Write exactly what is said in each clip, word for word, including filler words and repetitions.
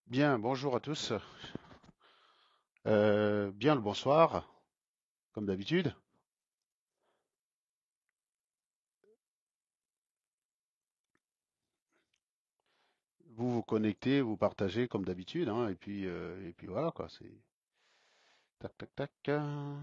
Bien, bonjour à tous. Euh, bien le bonsoir, comme d'habitude. Vous vous connectez, vous partagez comme d'habitude, hein, et puis euh, et puis voilà quoi. C'est tac tac tac. euh,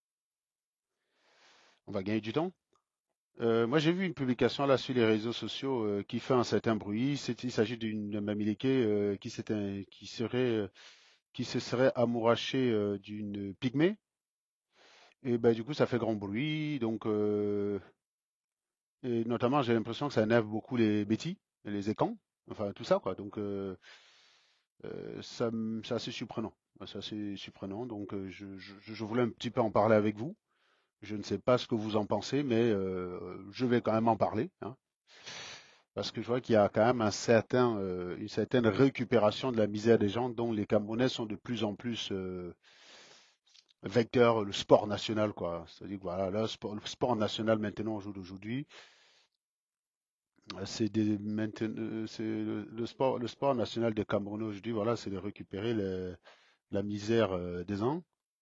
On va gagner du temps. Euh, moi j'ai vu une publication là sur les réseaux sociaux euh, qui fait un certain bruit. C'est- Il s'agit d'une mamiliquée euh, qui s'était, qui serait, euh, qui se serait amourachée euh, d'une pygmée. Et ben du coup ça fait grand bruit. Donc euh, et notamment j'ai l'impression que ça énerve beaucoup les bêtis, les écans, enfin tout ça quoi. Donc euh, Euh, ça, me- c'est assez surprenant. C'est assez surprenant. Donc, euh, je, je- je voulais un petit peu en parler avec vous. Je ne sais pas ce que vous en pensez, mais euh, je vais quand même en parler, hein, parce que je vois qu'il y a quand même un certain, euh, une certaine récupération de la misère des gens, dont les Camerounais sont de plus en plus euh, vecteurs, le sport national, quoi. C'est-à-dire que voilà, le sport, le sport national maintenant au jour d'aujourd'hui, euh, c'est des, mainten- euh, c'est le, le sport, le sport national des Camerounais aujourd'hui, voilà, c'est de récupérer le- la misère euh, des gens.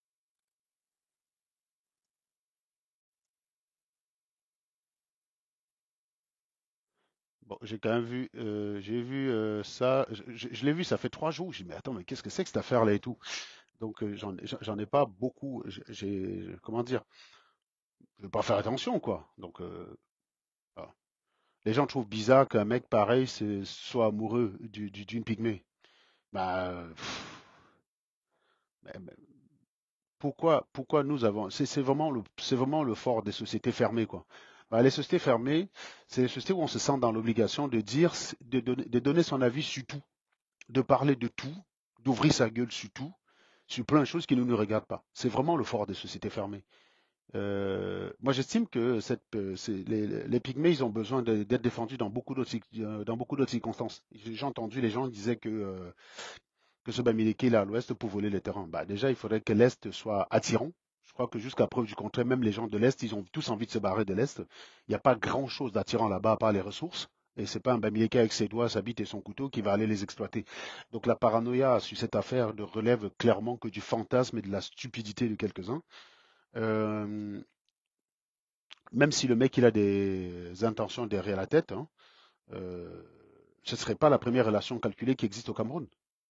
Bon, j'ai quand même vu, euh, j'ai vu euh, ça, je, je- je l'ai vu, ça fait trois jours. J'ai dit, mais attends, mais qu'est-ce que c'est que cette affaire-là et tout? Donc, euh, j'en, j'en j'en ai pas beaucoup. J'ai, j'ai- comment dire, je vais pas faire attention, quoi. Donc, euh, voilà. Les gens trouvent bizarre qu'un mec pareil se- soit amoureux du- du- d'une pygmée. Bah, euh, pff, mais- mais pourquoi, pourquoi nous avons, c'est c'est vraiment le, c'est vraiment le fort des sociétés fermées, quoi. Bah, les sociétés fermées, c'est les sociétés où on se sent dans l'obligation de dire, de donner, de donner son avis sur tout, de parler de tout, d'ouvrir sa gueule sur tout, sur plein de choses qui ne nous regardent pas. C'est vraiment le fort des sociétés fermées. Euh, moi, j'estime que cette, euh, c'est- les, les pygmées, ils ont besoin de- d'être défendus dans beaucoup d'autres euh, dans beaucoup d'autres circonstances. J'ai entendu les gens qui disaient que, euh, que ce Bamileke là à l'ouest pour voler les terrains. Bah, déjà, il faudrait que l'Est soit attirant. Je crois que jusqu'à preuve du contraire, même les gens de l'Est, ils ont tous envie de se barrer de l'Est. Il n'y a pas grand-chose d'attirant là-bas à part les ressources. Et c'est pas un Bamileke avec ses doigts, sa bite et son couteau qui va aller les exploiter. Donc la paranoïa sur cette affaire ne relève clairement que du fantasme et de la stupidité de quelques-uns. Euh, Même si le mec il a des intentions derrière la tête, hein, euh, ce ne serait pas la première relation calculée qui existe au Cameroun.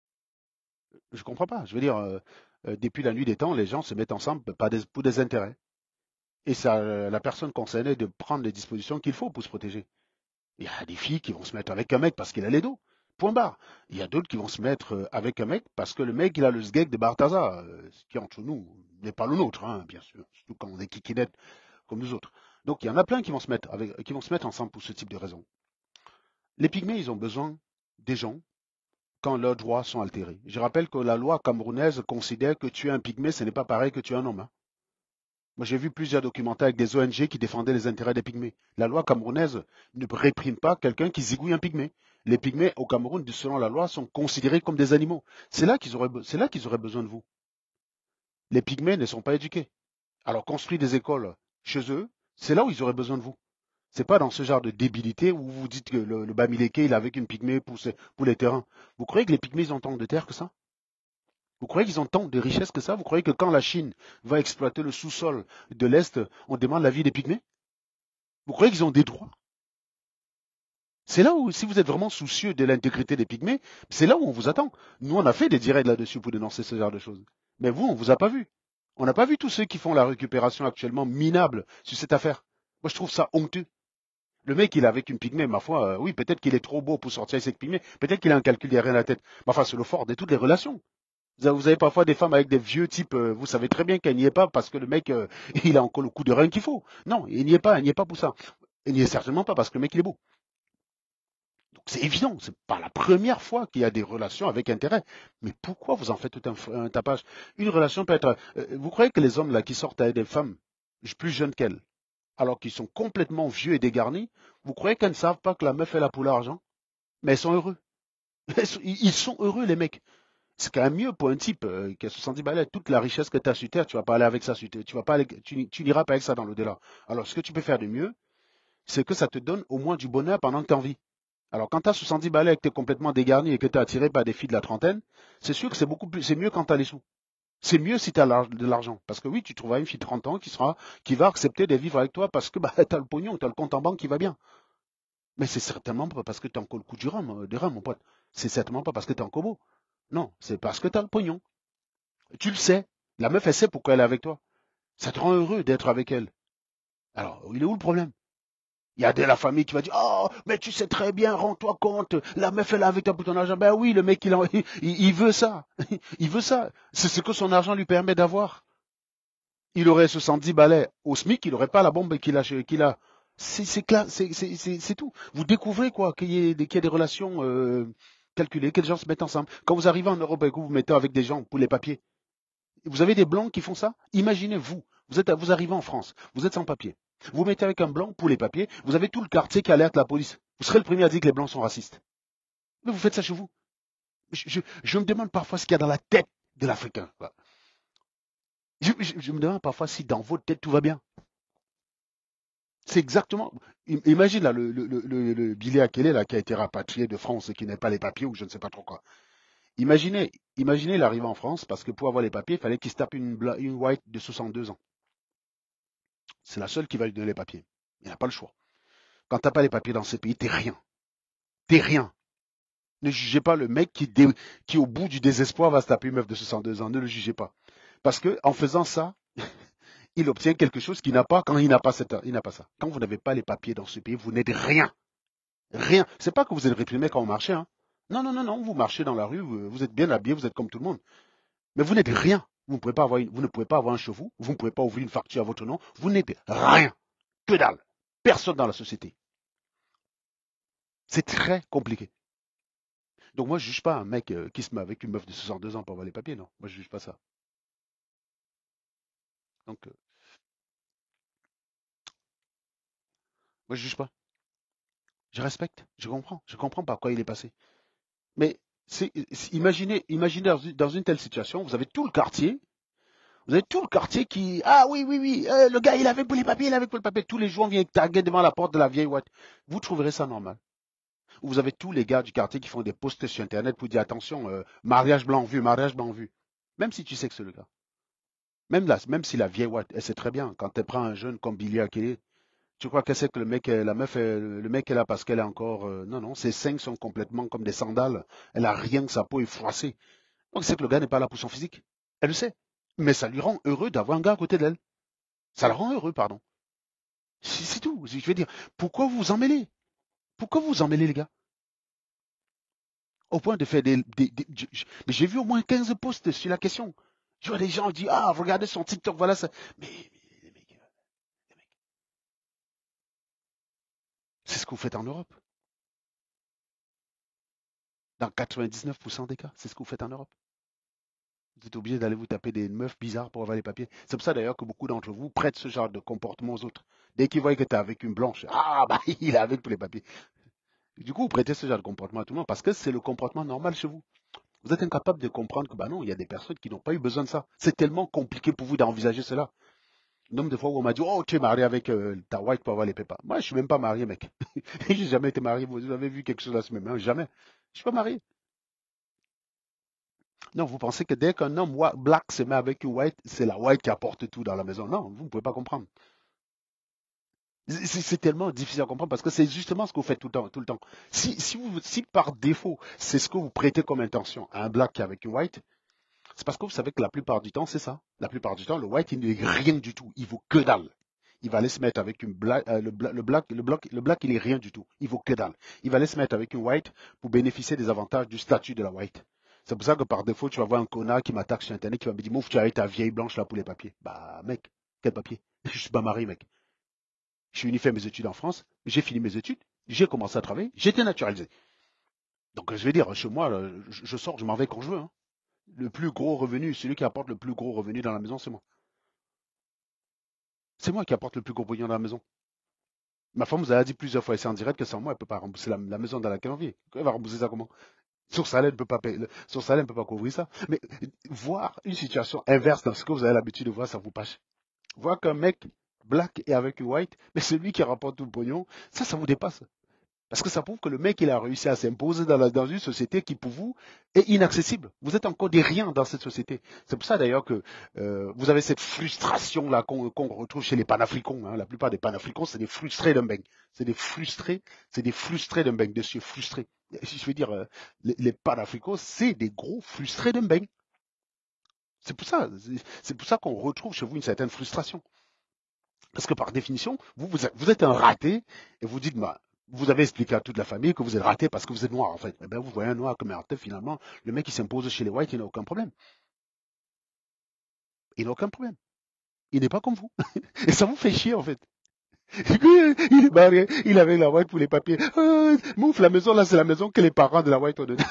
Je comprends pas. Je veux dire, euh, euh, depuis la nuit des temps, les gens se mettent ensemble pas des- pour des intérêts. Et c'est à la personne concernée de prendre les dispositions qu'il faut pour se protéger. Il y a des filles qui vont se mettre avec un mec parce qu'il a les dos. Point barre. Il y a d'autres qui vont se mettre euh, avec un mec parce que le mec, il a le sgeg de Barthaza, euh, ce qui entre nous n'est pas le nôtre, hein, bien sûr. Surtout quand on est kikinettes comme nous autres. Donc il y en a plein qui vont se mettre avec, qui vont se mettre ensemble pour ce type de raison. Les pygmées, ils ont besoin des gens quand leurs droits sont altérés. Je rappelle que la loi camerounaise considère que tuer un pygmée, ce n'est pas pareil que tuer un homme, hein. Moi, j'ai vu plusieurs documentaires avec des O N G qui défendaient les intérêts des pygmées. La loi camerounaise ne réprime pas quelqu'un qui zigouille un pygmée. Les pygmées au Cameroun, selon la loi, sont considérés comme des animaux. C'est là qu'ils auraient, c'est là qu'ils auraient besoin de vous. Les pygmées ne sont pas éduqués. Alors, construire des écoles chez eux, c'est là où ils auraient besoin de vous. C'est pas dans ce genre de débilité où vous dites que le, le Bamileke, il est avec une pygmée pour, ses- pour les terrains. Vous croyez que les pygmées, ils ont tant de terre que ça? Vous croyez qu'ils ont tant de richesses que ça? Vous croyez que quand la Chine va exploiter le sous-sol de l'Est, on demande l'avis des pygmées? Vous croyez qu'ils ont des droits? C'est là où, si vous êtes vraiment soucieux de l'intégrité des pygmées, c'est là où on vous attend. Nous, on a fait des directs là-dessus pour dénoncer ce genre de choses. Mais vous, on vous a pas vu. On n'a pas vu tous ceux qui font la récupération actuellement minable sur cette affaire. Moi, je trouve ça honteux. Le mec, il est avec une pygmée, ma foi, euh, oui, peut-être qu'il est trop beau pour sortir avec cette pygmée, peut-être qu'il a un calcul derrière la tête. Mais enfin, c'est le fort de toutes les relations. Vous avez, vous avez parfois des femmes avec des vieux types, euh, vous savez très bien qu'elle n'y est pas parce que le mec, euh, il a encore le coup de rein qu'il faut. Non, il n'y est pas, il n'y est pas pour ça. Il n'y est certainement pas parce que le mec, il est beau. Donc c'est évident, c'est pas la première fois qu'il y a des relations avec intérêt. Mais pourquoi vous en faites tout un, un tapage? Une relation peut être. Euh, vous croyez que les hommes là qui sortent avec des femmes plus jeunes qu'elles, alors qu'ils sont complètement vieux et dégarnis, vous croyez qu'elles ne savent pas que la meuf est là pour l'argent? Mais elles sont heureux. Ils sont heureux les mecs. C'est quand même mieux pour un type euh, qui a soixante-dix balais, toute la richesse que tu as sur Terre, tu vas pas aller avec ça sur Terre, tu vas pas aller, tu, tu n'iras pas avec ça dans l'au-delà. Alors ce que tu peux faire de mieux, c'est que ça te donne au moins du bonheur pendant que tu es en vie. Alors, quand tu as soixante-dix balais et que tu es complètement dégarni et que tu es attiré par des filles de la trentaine, c'est sûr que c'est beaucoup plus, c'est mieux quand tu as les sous. C'est mieux si tu as de l'argent. Parce que oui, tu trouveras une fille de trente ans qui sera, qui va accepter de vivre avec toi parce que bah, tu as le pognon, tu as le compte en banque qui va bien. Mais c'est certainement pas parce que tu es encore le coup du rhum, euh, des rhum, mon pote. C'est certainement pas parce que tu es en kobo. Non, c'est parce que tu as le pognon. Tu le sais. La meuf, elle sait pourquoi elle est avec toi. Ça te rend heureux d'être avec elle. Alors, il est où le problème? Il y a de la famille qui va dire, oh, mais tu sais très bien, rends-toi compte, la meuf elle est avec toi pour ton argent. Ben oui, le mec il, en- il, il veut ça. Il veut ça. C'est ce que son argent lui permet d'avoir. Il aurait soixante-dix balais au SMIC, il n'aurait pas la bombe qu'il a. qu'il a. C'est c'est clair, c'est c'est- c'est- c'est tout. Vous découvrez quoi, qu'il y ait des, qu'il y ait des relations euh, calculées, que les gens se mettent ensemble. Quand vous arrivez en Europe et que vous vous mettez avec des gens pour les papiers, vous avez des blancs qui font ça. Imaginez vous, vous êtes, vous arrivez en France, vous êtes sans papier. Vous mettez avec un blanc pour les papiers, vous avez tout le quartier qui alerte la police. Vous serez le premier à dire que les blancs sont racistes. Mais vous faites ça chez vous. Je, je- je me demande parfois ce qu'il y a dans la tête de l'Africain. Je, je- je me demande parfois si dans votre tête tout va bien. C'est exactement. Imagine là, le, le, le, le, le Billy Akele là, qui a été rapatrié de France et qui n'a pas les papiers ou je ne sais pas trop quoi. Imaginez, imaginez l'arrivée en France parce que pour avoir les papiers, il fallait qu'il se tape une, une white de soixante-deux ans. C'est la seule qui va lui donner les papiers. Il n'a pas le choix. Quand tu n'as pas les papiers dans ces pays, t'es rien. T'es rien. Ne jugez pas le mec qui, dé- qui, au bout du désespoir, va se taper une meuf de soixante-deux ans. Ne le jugez pas. Parce que en faisant ça, il obtient quelque chose qu'il n'a pas quand il n'a pas, cette, il n'a pas ça. Quand vous n'avez pas les papiers dans ce pays, vous n'êtes rien. Rien. C'est pas que vous êtes réprimé quand vous marchez. Hein. Non, non, non, non. Vous marchez dans la rue, vous, vous êtes bien habillé, vous êtes comme tout le monde. Mais vous n'êtes rien. Vous ne pouvez pas avoir, une- vous ne pouvez pas avoir un chevaux. Vous ne pouvez pas ouvrir une facture à votre nom. Vous n'êtes rien. Que dalle. Personne dans la société. C'est très compliqué. Donc moi, je juge pas un mec euh, qui se met avec une meuf de soixante-deux ans pour avoir les papiers, non. Moi, je juge pas ça. Donc, euh, moi, je juge pas. Je respecte. Je comprends. Je comprends par quoi il est passé. Mais c'est, c'est- imaginez, imaginez dans une, dans une telle situation, vous avez tout le quartier, vous avez tout le quartier qui, ah oui, oui, oui, euh, le gars, il avait pour les papiers, il avait pour les papiers. Tous les jours, on vient taguer devant la porte de la vieille Watt. Vous trouverez ça normal. Vous avez tous les gars du quartier qui font des posts sur Internet pour dire, attention, euh, mariage blanc vu, mariage blanc vu. Même si tu sais que c'est le gars. Même là, même si la vieille Watt, elle sait très bien, quand elle prend un jeune comme Billy Akele, tu crois qu'elle sait que le mec, est- la meuf, est- le mec est là parce qu'elle est encore. euh, non, non, ses seins sont complètement comme des sandales. Elle a rien que sa peau est froissée. Donc c'est que le gars n'est pas là pour son physique. Elle le sait. Mais ça lui rend heureux d'avoir un gars à côté d'elle. Ça la rend heureux, pardon. C'est c'est tout. Je veux dire, pourquoi vous vous en mêlez? Pourquoi vous vous en mêlez, les gars? Au point de faire des. des- des- je- je- mais j'ai vu au moins quinze posts sur la question. Je vois des gens qui disent, ah, regardez son TikTok, voilà ça. Mais, mais les mecs, les mecs, c'est ce que vous faites en Europe. Dans quatre-vingt-dix-neuf pour cent des cas, c'est ce que vous faites en Europe. Vous êtes obligé d'aller vous taper des meufs bizarres pour avoir les papiers. C'est pour ça d'ailleurs que beaucoup d'entre vous prêtent ce genre de comportement aux autres. Dès qu'ils voient que tu es avec une blanche, ah bah il est avec pour les papiers. Du coup, vous prêtez ce genre de comportement à tout le monde parce que c'est le comportement normal chez vous. Vous êtes incapable de comprendre que bah non, il y a des personnes qui n'ont pas eu besoin de ça. C'est tellement compliqué pour vous d'envisager cela. Le nombre de fois où on m'a dit, oh, tu es marié avec euh, ta white pour avoir les pépas. Moi, je suis même pas marié, mec. J'ai jamais été marié. Vous avez vu quelque chose à ce même, hein? Jamais. Je suis pas marié. Non, vous pensez que dès qu'un homme wa- black se met avec une white, c'est la white qui apporte tout dans la maison. Non, vous ne pouvez pas comprendre. C'est c'est tellement difficile à comprendre parce que c'est justement ce que vous faites tout le temps. Tout le temps. Si, si, vous, si par défaut, c'est ce que vous prêtez comme intention à un black qui est avec une white, c'est parce que vous savez que la plupart du temps, c'est ça. La plupart du temps, le white, il n'est rien du tout. Il vaut que dalle. Il va aller se mettre avec une black, euh, le, bla- le black, le black, le black, il est rien du tout. Il vaut que dalle. Il va aller se mettre avec une white pour bénéficier des avantages du statut de la white. C'est pour ça que par défaut, tu vas voir un connard qui m'attaque sur Internet qui va me dire, mouf, tu as ta vieille blanche là pour les papiers. Bah, mec, quel papier? Je suis pas marié, mec. Je suis venu faire mes études en France, j'ai fini mes études, j'ai commencé à travailler, j'étais naturalisé. Donc je vais dire, chez moi, là, je, je sors, je m'en vais quand je veux. Hein. Le plus gros revenu, celui qui apporte le plus gros revenu dans la maison, c'est moi. C'est moi qui apporte le plus gros pognon dans la maison. Ma femme vous a dit plusieurs fois ici en direct que sans moi, elle ne peut pas rembourser la, la maison dans laquelle on vit. Elle va rembourser ça comment? Son salaire ne peut pas payer, son salaire ne peut pas couvrir ça. Mais voir une situation inverse dans ce que vous avez l'habitude de voir, ça vous passe. Voir qu'un mec black est avec une white, mais celui qui rapporte tout le pognon, ça, ça vous dépasse. Parce que ça prouve que le mec, il a réussi à s'imposer dans, la- dans une société qui, pour vous, est inaccessible. Vous êtes encore des riens dans cette société. C'est pour ça, d'ailleurs, que euh, vous avez cette frustration-là qu'on qu'on retrouve chez les panafricains. Hein. La plupart des panafricains, c'est des frustrés d'un beigne. C'est des frustrés, c'est des frustrés d'un beigne, des cieux frustrés. Je veux dire, euh, les, les panafricains, c'est des gros frustrés d'un beigne. C'est pour ça, c'est c'est pour ça qu'on retrouve chez vous une certaine frustration. Parce que par définition, vous, vous êtes, vous êtes un raté et vous dites, bah, vous avez expliqué à toute la famille que vous êtes raté parce que vous êtes noir en fait. Eh bien, vous voyez un noir comme un raté, finalement, le mec qui s'impose chez les whites, il n'a aucun problème. Il n'a aucun problème. Il n'est pas comme vous. Et ça vous fait chier en fait. Il est barré, il avait la white pour les papiers. Euh, mouf, la maison là, c'est la maison que les parents de la white ont donnée.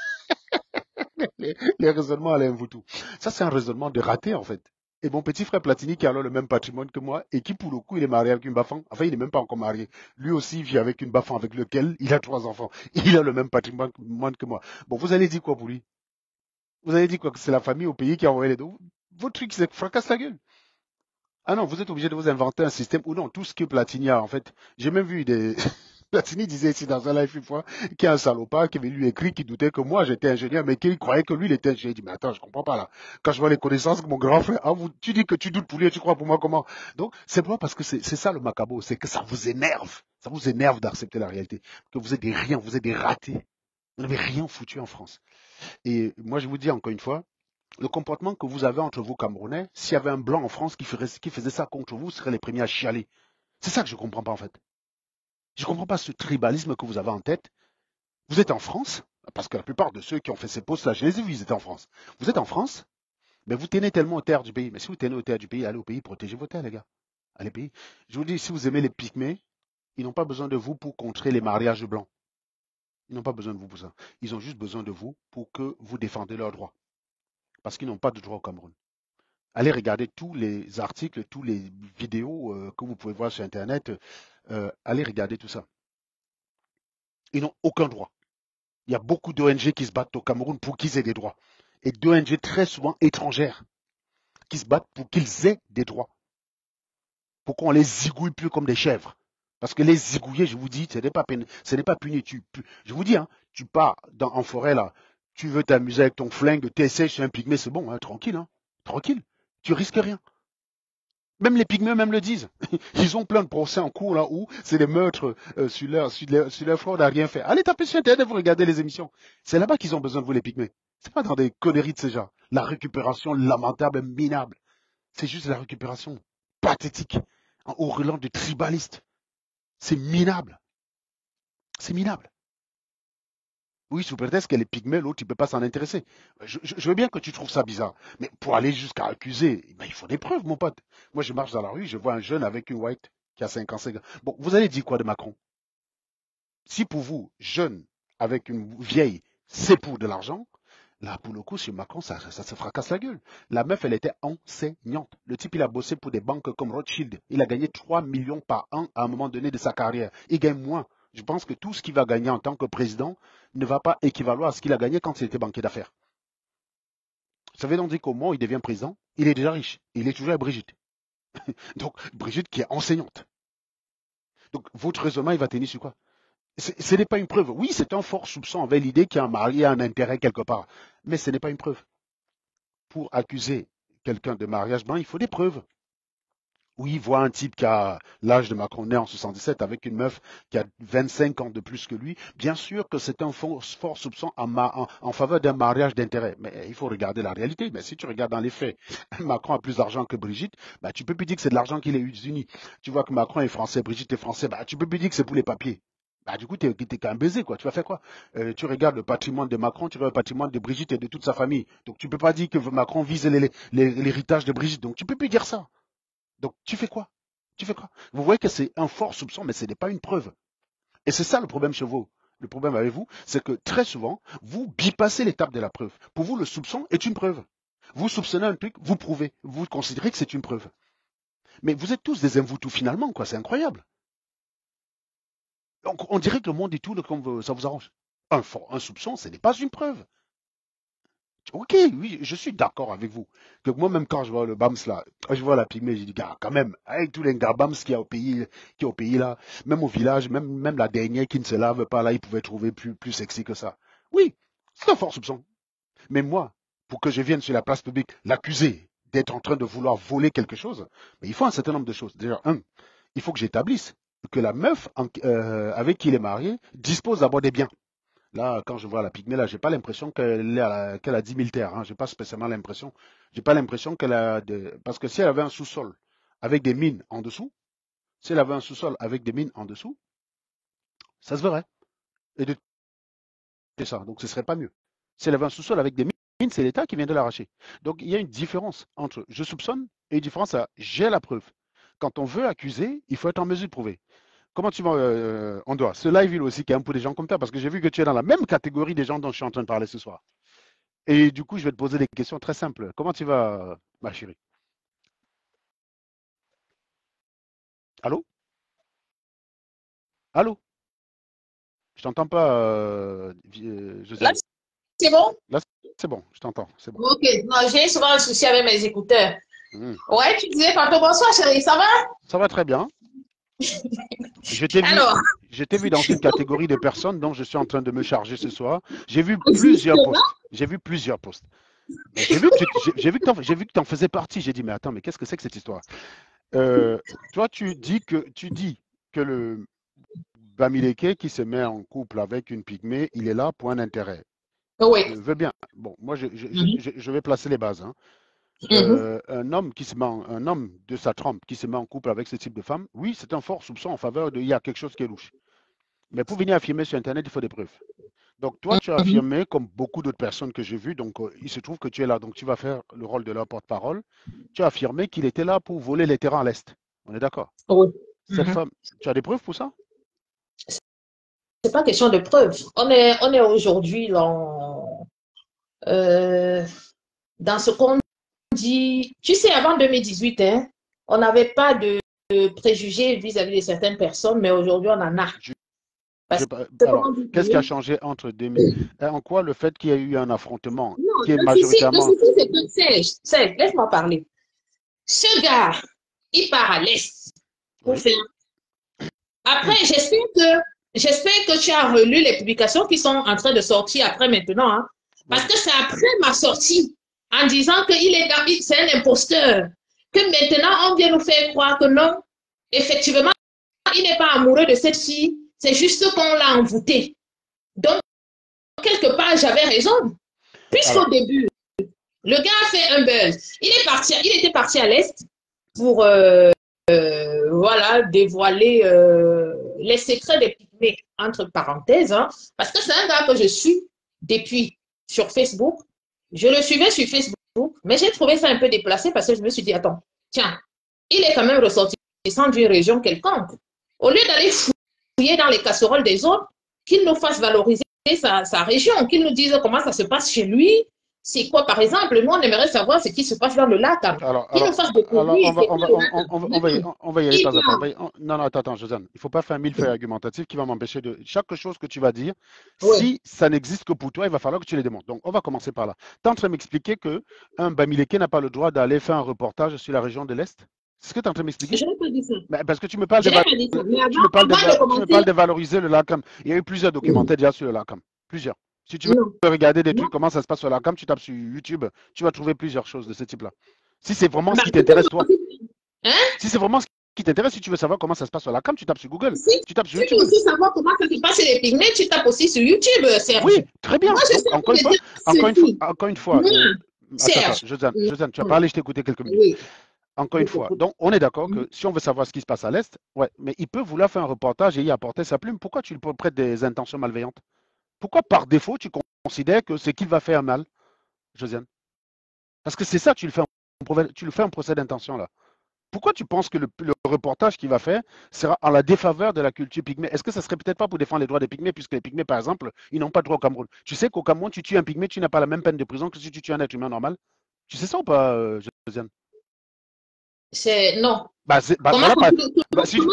Les, les raisonnements Alain Voutou. Ça, c'est un raisonnement de raté, en fait. Et mon petit frère Platini, qui a alors le même patrimoine que moi, et qui, pour le coup, il est marié avec une bafan. Enfin, il n'est même pas encore marié. Lui aussi, il vit avec une bafan avec lequel il a trois enfants. Il a le même patrimoine que moi. Bon, vous allez dire quoi pour lui? Vous allez dire quoi? Que c'est la famille au pays qui a envoyé les deux? Votre truc, c'est que fracasse la gueule. Ah non, vous êtes obligé de vous inventer un système, ou non, tout ce que Platini a, en fait. J'ai même vu des... Platini disait ici dans un live une fois qu'il y a un salopard qui avait lui écrit, qui doutait que moi j'étais ingénieur, mais qui croyait que lui il était ingénieur. Il dit, mais attends, je comprends pas là. Quand je vois les connaissances que mon grand frère a, vous, tu dis que tu doutes pour lui et tu crois pour moi comment? Donc, c'est pas parce que c'est c'est ça le macabo, c'est que ça vous énerve. Ça vous énerve d'accepter la réalité. Que vous êtes des riens, vous êtes des ratés. Vous n'avez rien foutu en France. Et moi, je vous dis encore une fois, le comportement que vous avez entre vous Camerounais, s'il y avait un blanc en France qui ferait, qui faisait ça contre vous, vous serez les premiers à chialer. C'est ça que je comprends pas en fait. Je comprends pas ce tribalisme que vous avez en tête. Vous êtes en France, parce que la plupart de ceux qui ont fait ces postes-là, je les ai vus, ils étaient en France. Vous êtes en France, mais vous tenez tellement aux terres du pays. Mais si vous tenez aux terres du pays, allez au pays, protégez vos terres, les gars. Allez au pays. Je vous dis, si vous aimez les pygmées, ils n'ont pas besoin de vous pour contrer les mariages blancs. Ils n'ont pas besoin de vous pour ça. Ils ont juste besoin de vous pour que vous défendez leurs droits. Parce qu'ils n'ont pas de droits au Cameroun. Allez regarder tous les articles, tous les vidéos euh, que vous pouvez voir sur Internet. Euh, allez regarder tout ça. Ils n'ont aucun droit. Il y a beaucoup d'O N G qui se battent au Cameroun pour qu'ils aient des droits. Et d'O N G très souvent étrangères qui se battent pour qu'ils aient des droits. Pour qu'on les zigouille plus comme des chèvres. Parce que les zigouiller, je vous dis, ce n'est pas, ce n'est pas puni. Tu, je vous dis, hein, tu pars dans, en forêt là, tu veux t'amuser avec ton flingue, tu essaies sur un pygmée, c'est bon, hein, tranquille, hein, tranquille. Tu risques rien. Même les pygmées même le disent. Ils ont plein de procès en cours là où c'est des meurtres euh, sur leur, sur leur, sur leur front n'a rien fait. Allez taper sur Internet, vous regardez les émissions. C'est là-bas qu'ils ont besoin de vous les pygmées. C'est pas dans des conneries de ce genre. La récupération lamentable, minable. C'est juste la récupération pathétique, en au relent de tribaliste. C'est minable. C'est minable. Oui, sous prétexte qu'elle est pygmée, l'autre, il ne peut pas s'en intéresser. Je, je- je veux bien que tu trouves ça bizarre, mais pour aller jusqu'à accuser, ben, il faut des preuves, mon pote. Moi, je marche dans la rue, je vois un jeune avec une white qui a cinq ans. cinq ans. Bon, vous allez dire quoi de Macron? Si pour vous, jeune avec une vieille, c'est pour de l'argent, là, pour le coup, sur Macron, ça, ça se fracasse la gueule. La meuf, elle était enseignante. Le type, il a bossé pour des banques comme Rothschild. Il a gagné trois millions par an à un moment donné de sa carrière. Il gagne moins. Je pense que tout ce qu'il va gagner en tant que président ne va pas équivaloir à ce qu'il a gagné quand il était banquier d'affaires. Ça veut donc dire qu'au moment où il devient président, il est déjà riche. Il est toujours à Brigitte. Donc, Brigitte qui est enseignante. Donc, votre raisonnement, il va tenir sur quoi? Ce n'est pas une preuve. Oui, c'est un fort soupçon envers l'idée qu'il y a un mari a un intérêt quelque part. Mais ce n'est pas une preuve. Pour accuser quelqu'un de mariage blanc, il faut des preuves. Oui, voit un type qui a l'âge de Macron, né en soixante-dix-sept, avec une meuf qui a vingt-cinq ans de plus que lui. Bien sûr que c'est un fort, fort soupçon en, ma- en- en faveur d'un mariage d'intérêt. Mais il faut regarder la réalité. Mais si tu regardes dans les faits, Macron a plus d'argent que Brigitte, bah, tu peux plus dire que c'est de l'argent qu'il est uni. Tu vois que Macron est français, Brigitte est français, bah, tu peux plus dire que c'est pour les papiers. Bah, du coup, tu es qu'un baiser, quoi. Tu vas faire quoi? Euh, tu regardes le patrimoine de Macron, tu regardes le patrimoine de Brigitte et de toute sa famille. Donc, tu peux pas dire que Macron vise les- les- l'héritage de Brigitte. Donc, tu peux plus dire ça. Donc, tu fais quoi? Tu fais quoi? Vous voyez que c'est un fort soupçon, mais ce n'est pas une preuve. Et c'est ça le problème chez vous. Le problème avec vous, c'est que très souvent, vous bypassez l'étape de la preuve. Pour vous, le soupçon est une preuve. Vous soupçonnez un truc, vous prouvez. Vous considérez que c'est une preuve. Mais vous êtes tous des tout finalement, quoi. C'est incroyable. Donc, on dirait que le monde est tout comme ça vous arrange. Un, fort, un soupçon, ce n'est pas une preuve. Ok, oui, je suis d'accord avec vous. Que moi-même, quand je vois le BAMS là, quand je vois la pygmée, je dis, gars, quand même, avec tous les gars BAMS qu'il y a au pays, qui est au pays là, même au village, même, même la dernière qui ne se lave pas là, ils pouvaient trouver plus, plus sexy que ça. Oui, c'est un fort soupçon. Mais moi, pour que je vienne sur la place publique l'accuser d'être en train de vouloir voler quelque chose, mais il faut un certain nombre de choses. Déjà, un, il faut que j'établisse que la meuf en- euh, avec qui il est marié dispose d'abord des biens. Là, quand je vois la pygmée, là, j'ai pas l'impression qu'elle est à la- qu'elle a dix mille terres. Hein. J'ai pas spécialement l'impression. J'ai pas l'impression qu'elle a de... Parce que si elle avait un sous-sol avec des mines en dessous, si elle avait un sous-sol avec des mines en dessous, ça se verrait. Et de c'est ça. Donc ce serait pas mieux. Si elle avait un sous-sol avec des mines, c'est l'État qui vient de l'arracher. Donc il y a une différence entre je soupçonne et une différence à j'ai la preuve. Quand on veut accuser, il faut être en mesure de prouver. Comment tu vas, euh, on doit. Ce live, il aussi, qui est un peu des gens comme toi, parce que j'ai vu que tu es dans la même catégorie des gens dont je suis en train de parler ce soir. Et du coup, je vais te poser des questions très simples. Comment tu vas, ma chérie? Allô? Allô? Je t'entends pas, euh, euh, Là, Josiane. c'est bon? Là, c'est bon, je t'entends, c'est bon. Ok. Non, j'ai souvent un souci avec mes écouteurs. Mhm. Ouais, tu disais tantôt bonsoir, chérie, ça va? Ça va très bien. Je t'ai vu, Alors, je t'ai vu dans une catégorie de personnes dont je suis en train de me charger ce soir. J'ai vu plusieurs justement, posts. J'ai vu plusieurs posts. Mais j'ai vu que tu, j'ai j'ai vu que t'en, j'ai vu que t'en faisais partie. J'ai dit, mais attends, mais qu'est-ce que c'est que cette histoire? Euh, toi, tu dis que, tu dis que le Bamileke qui se met en couple avec une pygmée, il est là pour un intérêt. oui. Je veux bien. Bon, moi, je, je- je- Mhm. je- je vais placer les bases. Hein. Mhm. Euh, un homme qui se met en- un homme de sa trempe qui se met en couple avec ce type de femme, oui, c'est un fort soupçon en faveur de il y a quelque chose qui est louche. Mais pour venir affirmer sur Internet, il faut des preuves. Donc toi, tu as Mhm. affirmé, comme beaucoup d'autres personnes que j'ai vues, donc euh, il se trouve que tu es là, donc tu vas faire le rôle de leur porte-parole. Tu as affirmé qu'il était là pour voler les terrains à l'Est. On est d'accord? Oui. Cette Mhm. femme, tu as des preuves pour ça? C'est pas question de preuve. On est, on est aujourd'hui dans, euh, dans ce qu'on dit. Tu sais, avant deux mille dix-huit, hein, on n'avait pas de, de préjugés vis-à-vis de certaines personnes, mais aujourd'hui, on en a. Je- je- Parce que, alors, comment dire, qu'est-ce qui a changé entre deux mille? En quoi le fait qu'il y ait eu un affrontement non, qui est le souci, le majoritairement... souci, c'est que, Serge, Serge, laisse-moi parler. Ce gars, il part à l'Est pour Oui. faire. Après, j'espère que, j'espère que tu as relu les publications qui sont en train de sortir après maintenant, hein, parce Oui. que c'est après ma sortie, en disant qu'il est dans, c'est un imposteur, que maintenant on vient nous faire croire que non, effectivement, il n'est pas amoureux de cette fille, c'est juste qu'on l'a envoûté. Donc, quelque part, j'avais raison, puisqu'au Alors, début, le gars a fait un buzz. Il est parti, il était parti à l'Est pour euh, euh, voilà, dévoiler euh, les secrets des pygmées, entre parenthèses, hein, parce que c'est un gars que je suis depuis sur Facebook. Je le suivais sur Facebook, mais j'ai trouvé ça un peu déplacé parce que je me suis dit, attends, tiens, il est quand même ressortissant d'une région quelconque. Au lieu d'aller fouiller dans les casseroles des autres, qu'il nous fasse valoriser sa, sa région, qu'il nous dise comment ça se passe chez lui, c'est quoi, par exemple, nous, on aimerait savoir ce qui se passe dans le lac, hein. alors, Qu'il nous alors, fasse alors, on découvrir va, c'est on quoi va, le on, lac, on- hein. on va, on va y, Non, on va y aller il pas à pas. On va parle. y- on- non, non, attends, attends, Josiane. Il ne faut pas faire mille faits argumentatifs qui vont m'empêcher de. Chaque chose que tu vas dire, Oui. si ça n'existe que pour toi, il va falloir que tu les démontres. Donc, on va commencer par là. Tu es en train de m'expliquer que un Bamileke n'a pas le droit d'aller faire un reportage sur la région de l'Est? C'est ce que tu es en train de m'expliquer? Je n'ai pas dit ça. Mais parce que tu me parles de, Je n'ai val- pas dit ça. Mais tu me parles avant, de, avant va- de tu me parles commencer, de valoriser le LACAM. Il y a eu plusieurs documentaires déjà sur le LACAM. Plusieurs. Si tu veux non, regarder des non. trucs, comment ça se passe sur la LACAM, tu tapes sur YouTube, tu vas trouver plusieurs choses de ce type-là. Si c'est vraiment ce Bah, qui tu peux t'intéresse, toi. aussi, hein? Si c'est vraiment ce qui t'intéresse, si tu veux savoir comment ça se passe sur la cam, tu tapes sur Google, Si tu tapes sur tu veux YouTube. aussi savoir comment ça se passe chez les pygmées, tu tapes aussi sur YouTube, Oui, Serge. très bien. Moi, je Donc, sais encore une te fois, dire encore une fois, ceci. encore une fois, Moi, euh, attends, attends, Serge, Josiane, non. Josiane, tu as parlé, je t'ai écouté quelques minutes. Oui, Encore je une fois, t'écoute. donc on est d'accord que si on veut savoir ce qui se passe à l'Est, ouais, mais il peut vouloir faire un reportage et y apporter sa plume. Pourquoi tu lui prêtes des intentions malveillantes? Pourquoi par défaut tu considères que c'est qu'il va faire mal, Josiane? Parce que c'est ça, tu le fais en, tu le fais en procès d'intention là. Pourquoi tu penses que le, le reportage qu'il va faire sera en la défaveur de la culture pygmée? Est-ce que ça serait peut-être pas pour défendre les droits des pygmées, puisque les pygmées, par exemple, ils n'ont pas de droit au Cameroun? Tu sais qu'au Cameroun, tu tues un pygmée, tu n'as pas la même peine de prison que si tu tues un être humain normal? Tu sais ça ou pas, euh, Josiane? C'est non. Bah, c'est- bah, Comment, voilà, comment, pas, comment, bah, si, comment ça?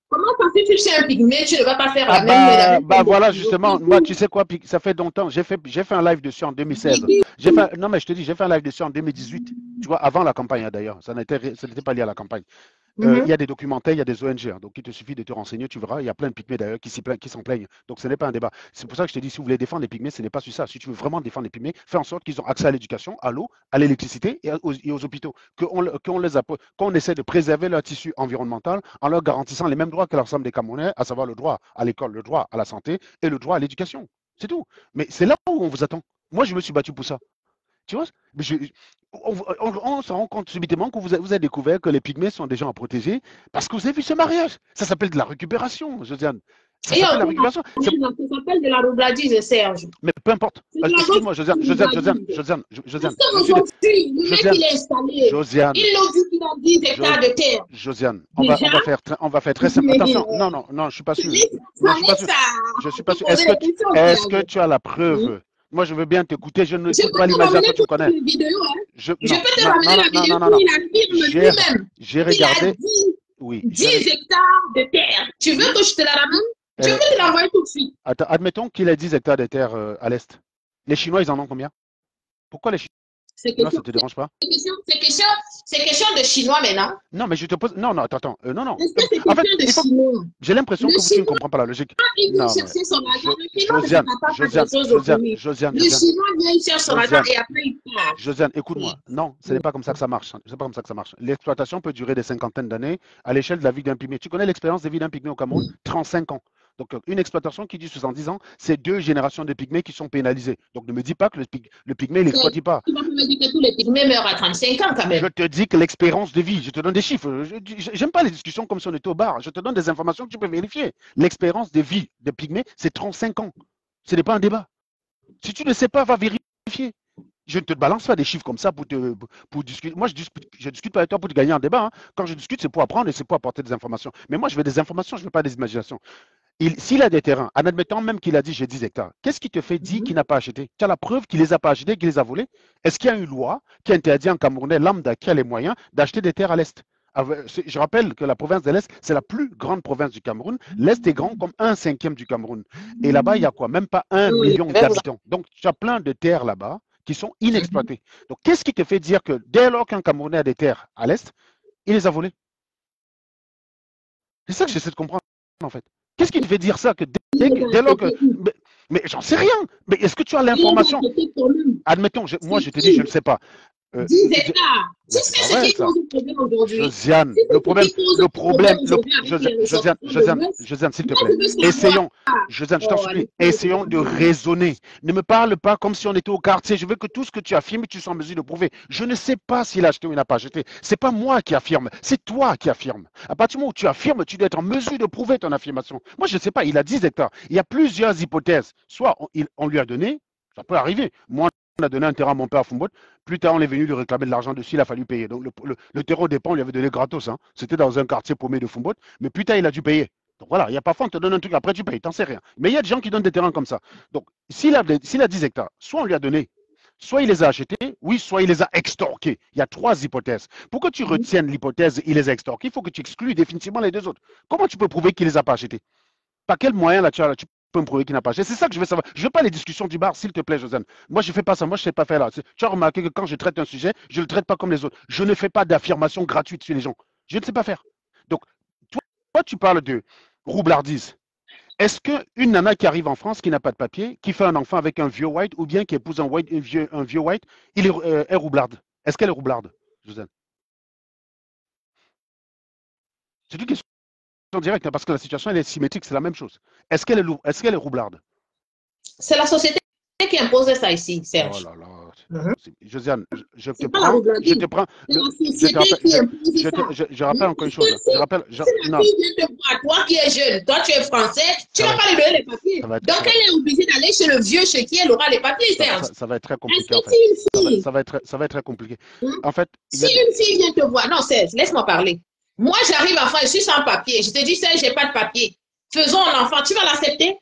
Comment parce que tu sais un pygmée, tu ne vas pas faire Ah la même, la bah, même bah chose voilà, de justement, moi, tu sais quoi, puis ça fait longtemps, j'ai fait, j'ai fait un live dessus en deux mille seize. J'ai fait, non, mais je te dis, j'ai fait un live dessus en deux mille dix-huit. Tu vois, avant la campagne, hein, d'ailleurs. Ça n'était, ré- ça n'était pas lié à la campagne. Euh, il y Mhm. a des documentaires, il y a des O N G, hein, donc il te suffit de te renseigner, tu verras, il y a plein de pygmées d'ailleurs qui s'y plaignent- qui s'en plaignent. Donc ce n'est pas un débat. C'est pour ça que je te dis, si vous voulez défendre les pygmées, ce n'est pas sur ça. Si tu veux vraiment défendre les pygmées, fais en sorte qu'ils ont accès à l'éducation, à l'eau, à l'électricité et aux, et aux hôpitaux. Qu'on le- qu'on les appo- qu'on essaie de préserver leur tissu environnemental en leur garantissant les mêmes droits que l'ensemble des Camerounais, à savoir le droit à l'école, le droit à la santé et le droit à l'éducation. C'est tout. Mais c'est là où on vous attend. Moi, je me suis battu pour ça. Tu vois? Mais je- on, on- on se rend compte subitement que vous avez, vous avez découvert que les pygmées sont des gens à protéger parce que vous avez vu ce mariage. Ça s'appelle de la récupération, Josiane. Ça Et s'appelle la encore, récupération. C'est- ça s'appelle de la roubladise, Serge. Mais peu importe. C'est Euh, de la grosse Excuse-moi, Josiane, Josiane, Josiane, roubladise. Josiane, Parce Josiane, je suis de... qu'aujourd'hui, le mec, Josiane, il est installé. Josiane, Il nous dit qu'il a dix Jo- hectares de terre. Josiane, on va, on Déjà, va faire, très- on va faire très simple. mais Attention, non, euh, non, non, je suis pas sûr. laisse Non, ça, je suis pas laisse sûr. ça. Je suis On pas peut sûr. Est-ce poser que des tu, questions, est-ce que Serge. tu as la Hmm? preuve? Moi, je veux bien t'écouter. Je Je n'écoute peux pas te l'imagination, ramener tu me toutes connais. les vidéos. Hein. Je, Je non, peux te non, ramener non, non, la non, non, vidéo non, où non. il affirme J'ai, lui-même j'ai qu'il a regardé. dix Oui, j'ai dix reg- hectares de terre. Tu veux oui. que je te la ramène? Je Euh, peux te l'envoyer tout de suite. attends, admettons qu'il ait dix hectares de terre euh, à l'est. Les Chinois, ils en ont combien? Pourquoi les C'est Chinois, ça question, te dérange pas? c'est question, c'est question, c'est question de chinois maintenant. Non, mais je te pose. Non, non, attends, attends. Euh, non, non. Est-ce Euh, que c'est En fait, question de il faut. chinois? J'ai l'impression Le que tu ne chinois, comprends pas la logique. il vient Non, mais chercher son argent. Jo- Le chinois ne se Josiane, prépare pas Josiane, des choses au Josiane, pays. Josiane, Le Josiane, chinois vient, il cherche son argent Josiane, et après il part. Josiane, Oui. écoute-moi. Non, ce n'est pas comme ça que ça marche. C'est pas comme ça que ça marche. L'exploitation peut durer des cinquantaines d'années à l'échelle de la vie d'un pygmée. Tu connais l'expérience de vie d'un pygmée au Cameroun? trente-cinq ans. Donc, euh, une exploitation qui dure soixante-dix ans, c'est deux générations de pygmées qui sont pénalisées. Donc, ne me dis pas que le, pygmée, le pygmée, il C'est- n'exploite pas. Tu vas pas me dire que tous les pygmées meurent à trente-cinq ans quand Je même. te dis que l'expérience de vie, je te donne des chiffres. Je- J'aime pas les discussions comme si on était au bar. Je te donne des informations que tu peux vérifier. L'expérience de vie des pygmées, c'est trente-cinq ans. Ce n'est pas un débat. Si tu ne sais pas, va vérifier. Je ne te balance pas des chiffres comme ça pour, te, pour discuter. Moi, je discute, je discute pas avec toi pour te gagner un débat. Hein. Quand je discute, c'est pour apprendre et c'est pour apporter des informations. Mais moi, je veux des informations, je ne veux pas des imaginations. S'il a des terrains, en admettant même qu'il a dit j'ai dix hectares, qu'est-ce qui te fait dire qu'il Mhm. n'a pas acheté? Tu as la preuve qu'il ne les a pas achetés, qu'il les a volés? Est-ce qu'il y a une loi qui interdit un Camerounais lambda qui a les moyens d'acheter des terres à l'Est? Je rappelle que la province de l'Est, c'est la plus grande province du Cameroun. L'Est est grand comme un cinquième du Cameroun. Et là-bas, il y a quoi? Même pas un Oui, million je vais vous d'habitants. Donc, tu as plein de terres là-bas qui sont inexploitées. Donc, qu'est-ce qui te fait dire que dès lors qu'un Camerounais a des terres à l'Est, il les a volées? C'est ça que j'essaie de comprendre, en fait. Qu'est-ce qui te fait dire ça que dès, les a dès lors que. achetés où? Mais, mais j'en sais rien. Mais est-ce que tu as Il les a l'information? achetés pour lui. Admettons, je- moi C'est je te dis, je ne qui? sais pas. Euh, dix je- hectares. Tu mais c'est sais pas ce vrai qui ça. cause le problème aujourd'hui? Josiane, C'est le ce problème, qui cause le le problème problème, le, aujourd'hui avec Josiane, les Josiane, ressortissants de Josiane, l'Ouest. Josiane, s'il te Moi, plaît. je veux savoir. Essayons, Josiane, je t'en Oh, supplie, allez, essayons de raisonner. Ne me parle pas comme si on était au quartier. Je veux que tout ce que tu affirmes, tu sois en mesure de prouver. Je ne sais pas s'il a acheté ou il n'a pas acheté. C'est pas moi qui affirme, c'est toi qui affirme. À partir du moment où tu affirmes, tu dois être en mesure de prouver ton affirmation. Moi, je ne sais pas, il a dix hectares. Il y a plusieurs hypothèses. Soit on, il- on lui a donné, ça peut arriver. Moi, on a donné un terrain à mon père à Foumbot. Plus tard, on est venu lui réclamer de l'argent dessus, il a fallu payer. Donc, le, le, le terreau dépend, on lui avait donné gratos. Hein. C'était dans un quartier paumé de Foumbot. Mais plus tard, il a dû payer. Donc voilà, il n'y a pas fond, on te donne un truc, après tu payes, t'en sais rien. Mais il y a des gens qui donnent des terrains comme ça. Donc, s'il a, s'il a dix hectares, soit on lui a donné, soit il les a achetés, oui, soit il les a extorqués. Il y a trois hypothèses. Pour que tu retiennes l'hypothèse, il les a extorqués, il faut que tu exclues définitivement les deux autres. Comment tu peux prouver qu'il ne les a pas achetés? Par quel moyen là, tu, as, tu peux me prouver qu'il n'a pas acheté? C'est ça que je veux savoir. Je ne veux pas les discussions du bar, s'il te plaît, Josiane. Moi, je ne fais pas ça. Moi, je ne sais pas faire là. Tu as remarqué que quand je traite un sujet, je ne le traite pas comme les autres. Je ne fais pas d'affirmation gratuite sur les gens. Je ne sais pas faire. Donc, toi, toi tu parles de roublardise. Est-ce qu'une nana qui arrive en France, qui n'a pas de papier, qui fait un enfant avec un vieux white, ou bien qui épouse un, white, un, vieux, un vieux white, il est, euh, est roublarde? Est-ce qu'elle est roublarde, Josiane? C'est une question directe, hein, parce que la situation elle est symétrique, c'est la même chose. Est-ce qu'elle est, est, qu est roublarde? C'est la société qui impose ça ici, Oh Serge. là là. Mhm. Josiane, je, je te C'est pas la prends, je roublardise. te prends, C'est le, la je te société rappelle, qui je, impose je, te, ça. je, je rappelle encore une Parce que chose. Je si, rappelle, je, si la non, fille vient te voir, toi qui es jeune, toi tu es français, tu ça vas va, pas lui donner les papiers. ça va être, Donc ça va, elle est obligée d'aller chez le vieux chez qui elle aura les papiers, ça, Serge. ça, ça va être très Est-ce compliqué en que fait. si une Ça va, fille, ça va être, ça va être très compliqué. hein, En fait, il y si a des, une fille vient te voir, non Serge, laisse-moi parler. Moi j'arrive en France, je suis sans papier. Je te dis Serge, j'ai pas de papier. Faisons un enfant, tu vas l'accepter?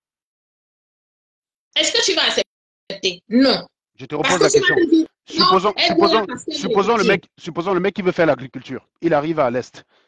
Est-ce que tu vas accepter? Non. je te Parce repose que la tu vas question. te dire, non, Supposons, elle doit supposons, parce qu'elle a les supposons le papiers. mec, supposons le mec qui veut faire l'agriculture. Il arrive à l'Est.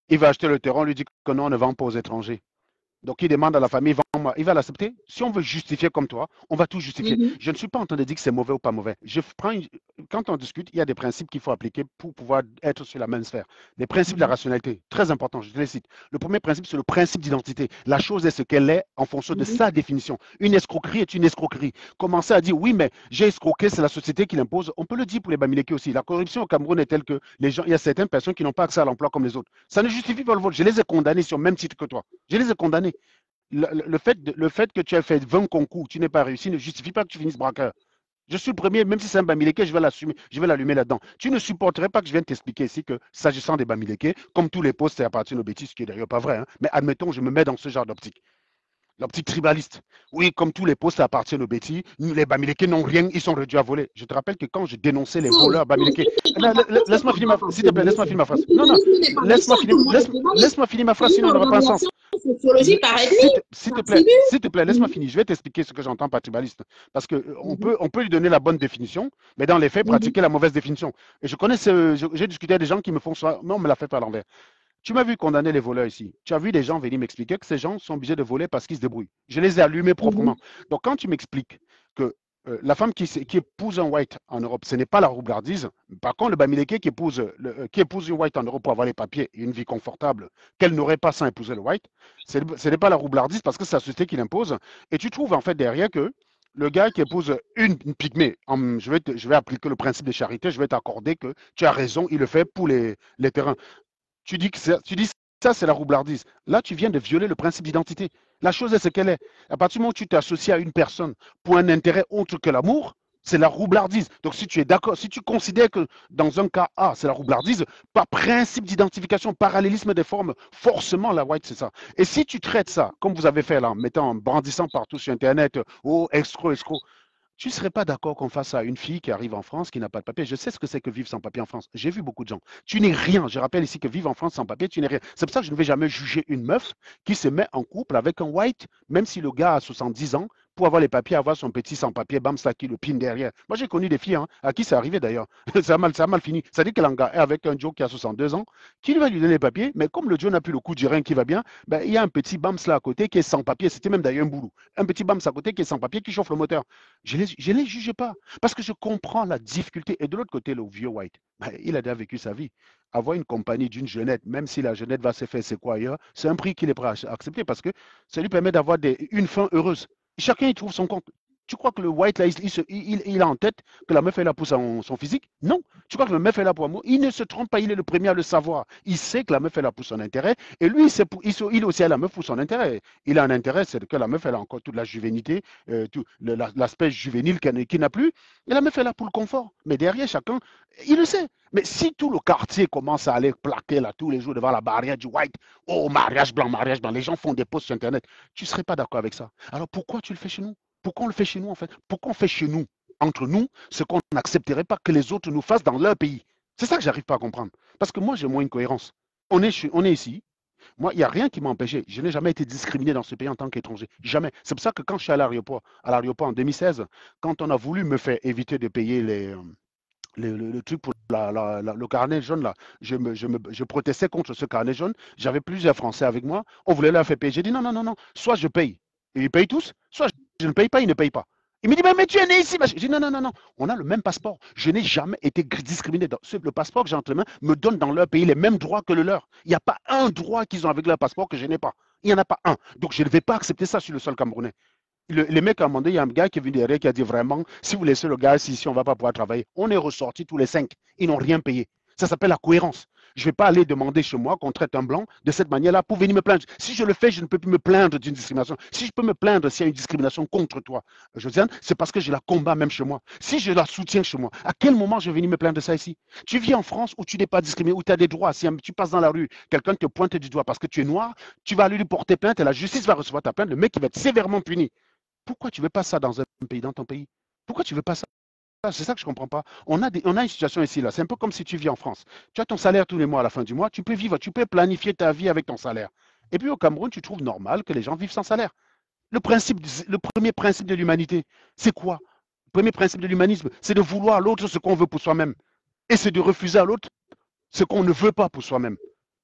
Il va acheter le terrain, on lui dit que non, on ne vend pas aux étrangers. Donc, il demande à la famille, vends-moi. Il va l'accepter. Si on veut justifier comme toi, on va tout justifier. Mhm. Je ne suis pas en train de dire que c'est mauvais ou pas mauvais. Je prends une- Quand on discute, il y a des principes qu'il faut appliquer pour pouvoir être sur la même sphère. Les principes de la Mhm. rationalité, très importants, je te les cite. Le premier principe, c'est le principe d'identité. La chose est ce qu'elle est en fonction de Mhm. sa définition. Une escroquerie est une escroquerie. Commencer à dire, oui, mais j'ai escroqué, c'est la société qui l'impose. On peut le dire pour les Bamileke aussi. La corruption au Cameroun est telle que les gens, il y a certaines personnes qui n'ont pas accès à l'emploi comme les autres. Ça ne justifie pas le vote. Je les ai condamnés sur le même titre que toi. Je les ai condamnés. Le, le fait de- le fait que tu aies fait vingt concours, tu n'es pas réussi, ne justifie pas que tu finisses braqueur. Je suis le premier, même si c'est un Bamileke, je vais l'assumer, je vais l'allumer là-dedans. Tu ne supporterais pas que je vienne t'expliquer ici que, s'agissant des Bamileke, comme tous les postes, c'est appartient aux bêtises, ce qui est d'ailleurs pas vrai, hein, mais admettons, je me mets dans ce genre d'optique. L'optique tribaliste. Oui, comme tous les postes appartiennent aux bêtis, les Bamileke n'ont rien, ils sont réduits à voler. Je te rappelle que quand je dénonçais les Faux, voleurs faux. Bamileke, Tout n'est pas, non, tout n'est laisse-moi pas finir ma, propre à s'il te plaît, laisse-moi tribalisme. finir ma phrase. Non, non, Tribalisme n'est pas méchant, laisse-moi finir, tout le monde est laisse, tribaliste. laisse-moi finir ma C'est phrase, une sinon elle n'aura pas de sens. organisation sociologique par S'il te, ethnie, s'il te par plaît, tribu. s'il te plaît, laisse-moi Mhm. finir. Je vais t'expliquer ce que j'entends par tribaliste. Parce qu'on Mhm. peut, on peut lui donner la bonne définition, mais dans les faits, Mhm. pratiquer la mauvaise définition. Et je connais, ce- je- j'ai discuté avec des gens qui me font ça, mais on me l'a fait à l'envers. Tu m'as vu condamner les voleurs ici. Tu as vu des gens venir m'expliquer que ces gens sont obligés de voler parce qu'ils se débrouillent. Je les ai allumés proprement. Mhm. Donc quand tu m'expliques que euh, la femme qui, qui épouse un white en Europe, ce n'est pas la roublardise. Par contre, le Bamileke qui épouse, le, euh, qui épouse une white en Europe pour avoir les papiers et une vie confortable qu'elle n'aurait pas sans épouser le white, ce n'est pas la roublardise parce que c'est la société qui l'impose. Et tu trouves en fait derrière que le gars qui épouse une, une pygmée, en- je, vais te- je vais appliquer le principe de charité, je vais t'accorder que tu as raison, il le fait pour les, les terrains. Tu dis que ça, tu dis ça, c'est la roublardise. Là, tu viens de violer le principe d'identité. La chose est ce qu'elle est. À partir du moment où tu t'associes à une personne pour un intérêt autre que l'amour, c'est la roublardise. Donc, si tu es d'accord, si tu considères que dans un cas A, c'est la roublardise, par principe d'identification, parallélisme des formes, forcément, la white, c'est ça. Et si tu traites ça, comme vous avez fait là, en mettant, en brandissant partout sur Internet, oh, escroc, escroc, tu ne serais pas d'accord qu'on fasse ça à une fille qui arrive en France, qui n'a pas de papier. Je sais ce que c'est que vivre sans papier en France. J'ai vu beaucoup de gens. Tu n'es rien. Je rappelle ici que vivre en France sans papier, tu n'es rien. C'est pour ça que je ne vais jamais juger une meuf qui se met en couple avec un white, même si le gars a soixante-dix ans, pour avoir les papiers, avoir son petit sans-papier, bam, ça qui le pine derrière. Moi, j'ai connu des filles hein, à qui c'est arrivé d'ailleurs. ça, a mal, ça a mal fini. Ça dit qu'elle est avec un Joe qui a soixante-deux ans, qui lui va lui donner les papiers, mais comme le Joe n'a plus le coup du rein qui va bien, ben, il y a un petit bams là à côté qui est sans papier. C'était même d'ailleurs un boulot. Un petit bams à côté qui est sans papier qui chauffe le moteur. Je ne les, les juge pas parce que je comprends la difficulté. Et de l'autre côté, le vieux White, ben, il a déjà vécu sa vie. Avoir une compagnie d'une jeunette, même si la jeunette va se faire c'est quoi ailleurs, c'est un prix qu'il est prêt à accepter parce que ça lui permet d'avoir une fin heureuse. Chacun y trouve son compte. Tu crois que le white, là, il, il, il, il a en tête que la meuf est là pour son, son physique? Non. Tu crois que le meuf est là pour amour? Il ne se trompe pas, il est le premier à le savoir. Il sait que la meuf est là pour son intérêt et lui, pour, il, il aussi a la meuf pour son intérêt. Il a un intérêt, c'est que la meuf, elle a encore toute la juvénité, euh, tout l'aspect juvénile qu'il qu n'a plus. Et la meuf est là pour le confort. Mais derrière, chacun, il le sait. Mais si tout le quartier commence à aller plaquer là tous les jours devant la barrière du white, oh, mariage blanc, mariage blanc, les gens font des posts sur Internet, tu ne serais pas d'accord avec ça. Alors pourquoi tu le fais chez nous? Pourquoi on le fait chez nous en fait? Pourquoi on fait chez nous, entre nous, ce qu'on n'accepterait pas que les autres nous fassent dans leur pays? C'est ça que j'arrive pas à comprendre. Parce que moi, j'ai moins une cohérence. On est, on est ici. Moi, il n'y a rien qui m'a empêché. Je n'ai jamais été discriminé dans ce pays en tant qu'étranger. Jamais. C'est pour ça que quand je suis allé à l'aéroport, à l'aéroport en deux mille seize, quand on a voulu me faire éviter de payer les, euh, le, le, le, truc pour la, la, la, le carnet jaune, là, je, me, je, me, je protestais contre ce carnet jaune. J'avais plusieurs Français avec moi. On voulait leur faire payer. J'ai dit non, non, non, non. Soit je paye et ils payent tous, soit je ne paye pas, ils ne payent pas. Il me dit, mais, mais tu es né ici. J'ai dit, non, non, non, non. On a le même passeport. Je n'ai jamais été discriminé. Dans le passeport que j'ai entre les mains me donne dans leur pays les mêmes droits que le leur. Il n'y a pas un droit qu'ils ont avec leur passeport que je n'ai pas. Il n'y en a pas un. Donc, je ne vais pas accepter ça sur le sol camerounais. Le, les mecs ont demandé, il y a un gars qui est venu derrière qui a dit vraiment, si vous laissez le gars ici, ici on ne va pas pouvoir travailler. On est ressortis tous les cinq. Ils n'ont rien payé. Ça s'appelle la cohérence. Je ne vais pas aller demander chez moi qu'on traite un blanc de cette manière-là pour venir me plaindre. Si je le fais, je ne peux plus me plaindre d'une discrimination. Si je peux me plaindre s'il y a une discrimination contre toi, Josiane, c'est parce que je la combats même chez moi. Si je la soutiens chez moi, à quel moment je vais venir me plaindre de ça ici? Tu vis en France où tu n'es pas discriminé, où tu as des droits. Si tu passes dans la rue, quelqu'un te pointe du doigt parce que tu es noir, tu vas aller lui porter plainte et la justice va recevoir ta plainte. Le mec il va être sévèrement puni. Pourquoi tu ne veux pas ça dans un pays, dans ton pays? Pourquoi tu ne veux pas ça? C'est ça que je ne comprends pas. On a, des, on a une situation ici, là. C'est un peu comme si tu vis en France. Tu as ton salaire tous les mois à la fin du mois. Tu peux vivre, tu peux planifier ta vie avec ton salaire. Et puis au Cameroun, tu trouves normal que les gens vivent sans salaire. Le, principe, le premier principe de l'humanité, c'est quoi? Le premier principe de l'humanisme, c'est de vouloir à l'autre ce qu'on veut pour soi-même. Et c'est de refuser à l'autre ce qu'on ne veut pas pour soi-même.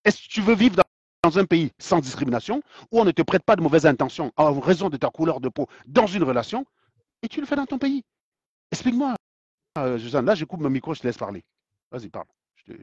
Est-ce que tu veux vivre dans, dans un pays sans discrimination, où on ne te prête pas de mauvaises intentions en raison de ta couleur de peau dans une relation, et tu le fais dans ton pays? Explique-moi, euh, Suzanne. Là, je coupe mon micro, je te laisse parler. Vas-y, parle. Je te...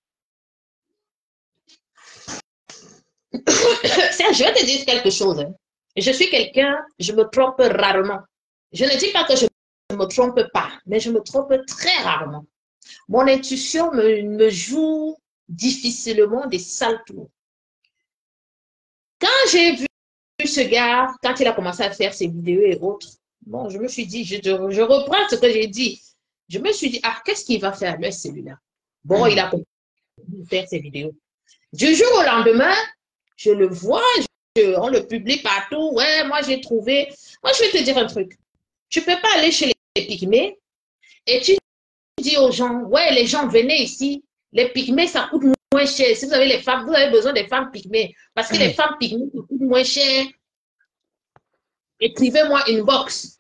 Je vais te dire quelque chose. Hein. Je suis quelqu'un, je me trompe rarement. Je ne dis pas que je ne me trompe pas, mais je me trompe très rarement. Mon intuition me, me joue difficilement des sales tours. Quand j'ai vu ce gars, quand il a commencé à faire ses vidéos et autres, bon, je me suis dit, je, je reprends ce que j'ai dit. Je me suis dit, ah, qu'est-ce qu'il va faire, lui, celui-là? Bon, il a commencé à faire ses vidéos. Du jour au lendemain, je le vois, je, on le publie partout. Ouais, moi, j'ai trouvé. Moi, je vais te dire un truc. Tu ne peux pas aller chez les pygmées et tu dis aux gens, ouais, les gens, venez ici. Les pygmées, ça coûte moins cher. Si vous avez les femmes, vous avez besoin des femmes pygmées. Parce que les femmes pygmées, ça coûte moins cher. Écrivez-moi une box.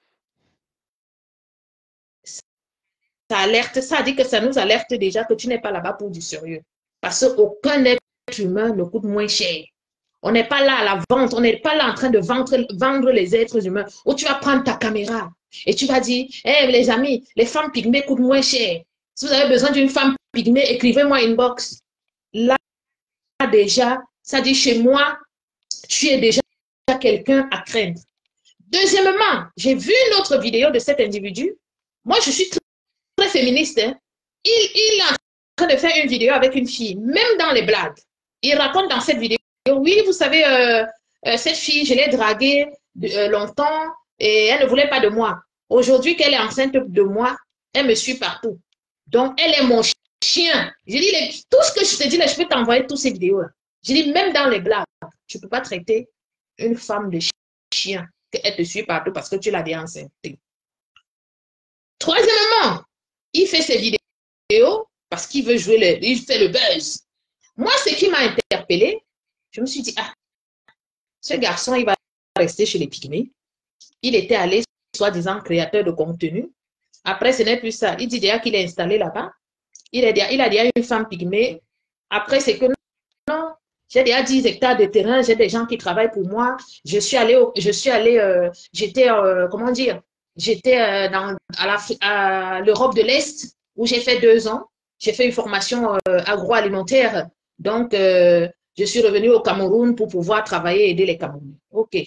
Ça alerte, ça dit que ça nous alerte déjà que tu n'es pas là-bas pour du sérieux. Parce qu'aucun être humain ne coûte moins cher. On n'est pas là à la vente, on n'est pas là en train de vendre, vendre les êtres humains. Où tu vas prendre ta caméra et tu vas dire, hé hey, les amis, les femmes pygmées coûtent moins cher. Si vous avez besoin d'une femme pygmée, écrivez-moi une box. Là, déjà, ça dit chez moi, tu es déjà quelqu'un à craindre. Deuxièmement, j'ai vu une autre vidéo de cet individu. Moi, je suis très, très féministe. Hein. Il, il est en train de faire une vidéo avec une fille, même dans les blagues. Il raconte dans cette vidéo, oui, vous savez, euh, euh, cette fille, je l'ai draguée de, euh, longtemps et elle ne voulait pas de moi. Aujourd'hui qu'elle est enceinte de moi, elle me suit partout. Donc, elle est mon chien. Je dis, les, tout ce que je te dis, là, je peux t'envoyer toutes ces vidéos-là. Je dis, même dans les blagues, tu ne peux pas traiter une femme de chien qu'elle te suit partout parce que tu l'as déjà enceinte. Troisièmement, il fait ses vidéos parce qu'il veut jouer, le, il fait le buzz. Moi, ce qui m'a interpellée, je me suis dit, ah, ce garçon, il va rester chez les pygmées. Il était allé, soi-disant, créateur de contenu. Après, ce n'est plus ça. Il dit déjà qu'il est installé là-bas. Il, il a déjà une femme pygmée. Après, c'est que non, j'ai déjà dix hectares de terrain, j'ai des gens qui travaillent pour moi. Je suis allé, je suis allé, euh, j'étais, euh, comment dire, j'étais euh, dans à l'Europe de l'Est où j'ai fait deux ans. J'ai fait une formation euh, agroalimentaire. Donc, euh, je suis revenue au Cameroun pour pouvoir travailler et aider les Camerounais. OK.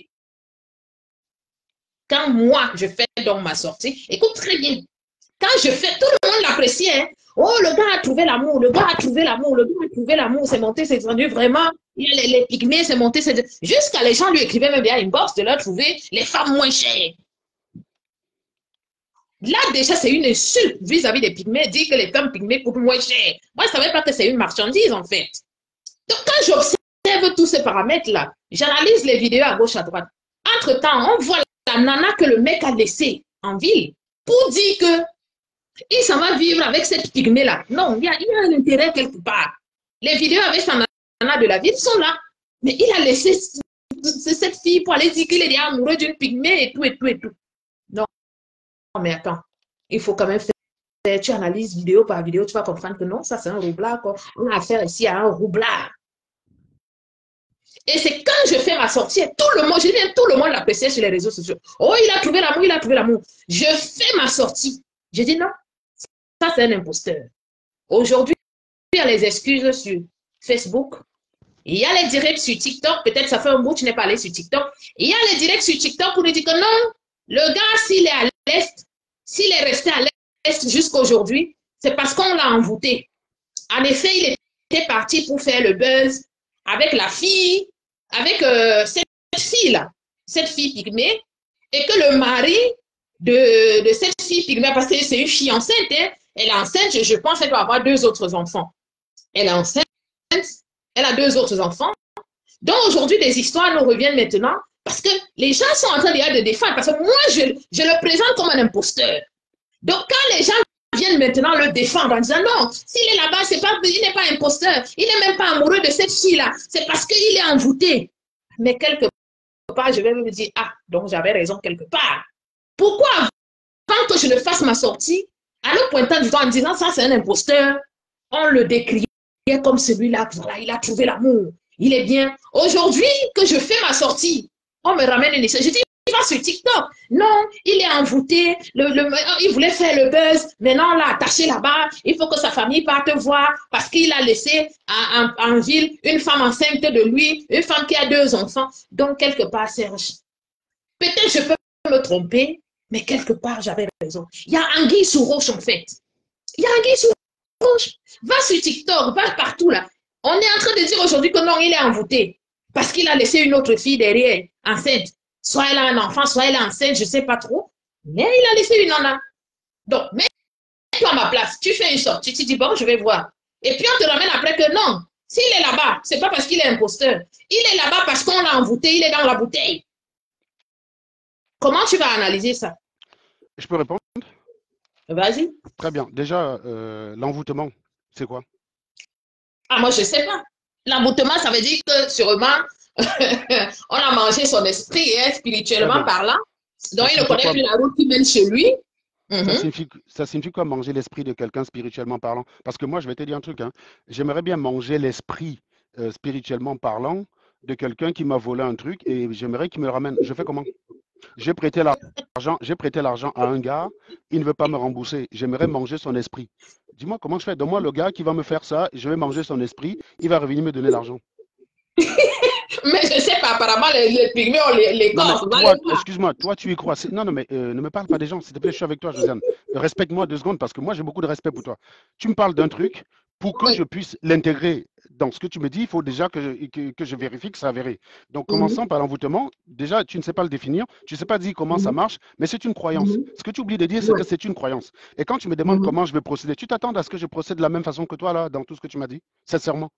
Quand moi, je fais donc ma sortie, écoute très bien. Quand je fais, tout le monde l'apprécie. Hein? Oh, le gars a trouvé l'amour, le gars a trouvé l'amour, le gars a trouvé l'amour, c'est monté, c'est descendu, vraiment. Il y a les, les pygmées, c'est monté, c'est descendu. Jusqu'à les gens lui écrivaient même bien une box de leur trouver les femmes moins chères. Là, déjà, c'est une insulte vis-à-vis des pygmées, dire que les femmes pygmées coûtent moins cher. Moi, je ne savais pas que c'est une marchandise, en fait. Donc, quand j'observe tous ces paramètres-là, j'analyse les vidéos à gauche, à droite. Entre-temps, on voit la nana que le mec a laissée en ville pour dire que il s'en va vivre avec cette pygmée-là. Non, il y, a, il y a un intérêt quelque part. Les vidéos avec sa nana de la ville sont là. Mais il a laissé cette fille pour aller dire qu'il est amoureux d'une pygmée et tout, et tout, et tout. Non, mais attends. Il faut quand même faire, tu analyses vidéo par vidéo, tu vas comprendre que non, ça c'est un roublard. Quoi. On a affaire ici à un roublard. Et c'est quand je fais ma sortie, tout le monde, je viens, tout le monde l'apprécie sur les réseaux sociaux. Oh, il a trouvé l'amour, il a trouvé l'amour. Je fais ma sortie. Je dis non, ça c'est un imposteur. Aujourd'hui, il y a les excuses sur Facebook. Il y a les directs sur TikTok. Peut-être ça fait un bout que tu n'es pas allé sur TikTok. Il y a les directs sur TikTok où on dit que non, le gars, s'il est à l'Est, s'il est resté à l'Est jusqu'aujourd'hui, c'est parce qu'on l'a envoûté. En effet, il était parti pour faire le buzz avec la fille, avec euh, cette fille-là, cette fille pygmée, et que le mari de, de cette fille pygmée, parce que c'est une fille enceinte, hein, elle est enceinte, je, je pense qu'elle doit avoir deux autres enfants. Elle est enceinte, elle a deux autres enfants. Donc aujourd'hui, des histoires nous reviennent maintenant parce que les gens sont en train de, de défendre. Parce que moi, je, je le présente comme un imposteur. Donc quand les gens viennent maintenant le défendre en disant non, s'il est là-bas, c'est pas, il n'est pas imposteur, il n'est même pas amoureux de cette fille-là, c'est parce qu'il est envoûté. Mais quelque part, je vais me dire, ah, donc j'avais raison quelque part. Pourquoi avant que je ne fasse ma sortie, en le pointant du doigt en disant ça c'est un imposteur, on le décriait est comme celui-là, voilà, il a trouvé l'amour, il est bien. Aujourd'hui que je fais ma sortie, on me ramène une histoire. Je dis, il va sur TikTok. Non, il est envoûté, le, le, il voulait faire le buzz, maintenant on l'a attaché là-bas, il faut que sa famille parte voir parce qu'il a laissé en, en, en ville une femme enceinte de lui, une femme qui a deux enfants. Donc, quelque part, Serge, peut-être je peux me tromper, mais quelque part, j'avais raison. Il y a anguille sous roche, en fait. Il y a anguille sous roche. Va sur TikTok, va partout là. On est en train de dire aujourd'hui que non, il est envoûté parce qu'il a laissé une autre fille derrière, enceinte. Soit elle a un enfant, soit elle est enceinte, je ne sais pas trop. Mais il a laissé une nana. Donc, mets-toi à ma place. Tu fais une sortie, tu dis, bon, je vais voir. Et puis, on te ramène après que non. S'il est là-bas, ce n'est pas parce qu'il est imposteur. Il est là-bas parce qu'on l'a envoûté, il est dans la bouteille. Comment tu vas analyser ça? Je peux répondre? Vas-y. Très bien. Déjà, euh, l'envoûtement, c'est quoi? Ah, moi, je ne sais pas. L'envoûtement, ça veut dire que sûrement, on a mangé son esprit, hein, spirituellement parlant. Donc, il ne connaît quoi? plus la route qui mène chez lui. Ça, mm-hmm. signifie, ça signifie quoi manger l'esprit de quelqu'un spirituellement parlant? Parce que moi, je vais te dire un truc. Hein. J'aimerais bien manger l'esprit euh, spirituellement parlant de quelqu'un qui m'a volé un truc et j'aimerais qu'il me le ramène. Je fais comment? J'ai prêté l'argent, j'ai prêté l'argent à un gars, il ne veut pas me rembourser. J'aimerais manger son esprit. Dis-moi comment je fais. Donne-moi le gars qui va me faire ça, je vais manger son esprit, il va revenir me donner l'argent. Mais je ne sais pas, apparemment, les, les pygmées ont les, les corps. Excuse-moi, toi, tu y crois. Non, non, mais euh, ne me parle pas des gens, s'il te plaît, je suis avec toi, Josiane. Respecte-moi deux secondes parce que moi, j'ai beaucoup de respect pour toi. Tu me parles d'un truc, pour que oui. je puisse l'intégrer dans ce que tu me dis, il faut déjà que je, que, que je vérifie que c'est avéré. Donc, mm-hmm. commençons par l'envoûtement. Déjà, tu ne sais pas le définir, tu ne sais pas dire comment mm-hmm. ça marche, mais c'est une croyance. Mm-hmm. Ce que tu oublies de dire, c'est ouais. que c'est une croyance. Et quand tu me demandes comment je vais procéder, tu t'attends à ce que je procède de la même façon que toi, là, dans tout ce que tu m'as dit, sincèrement.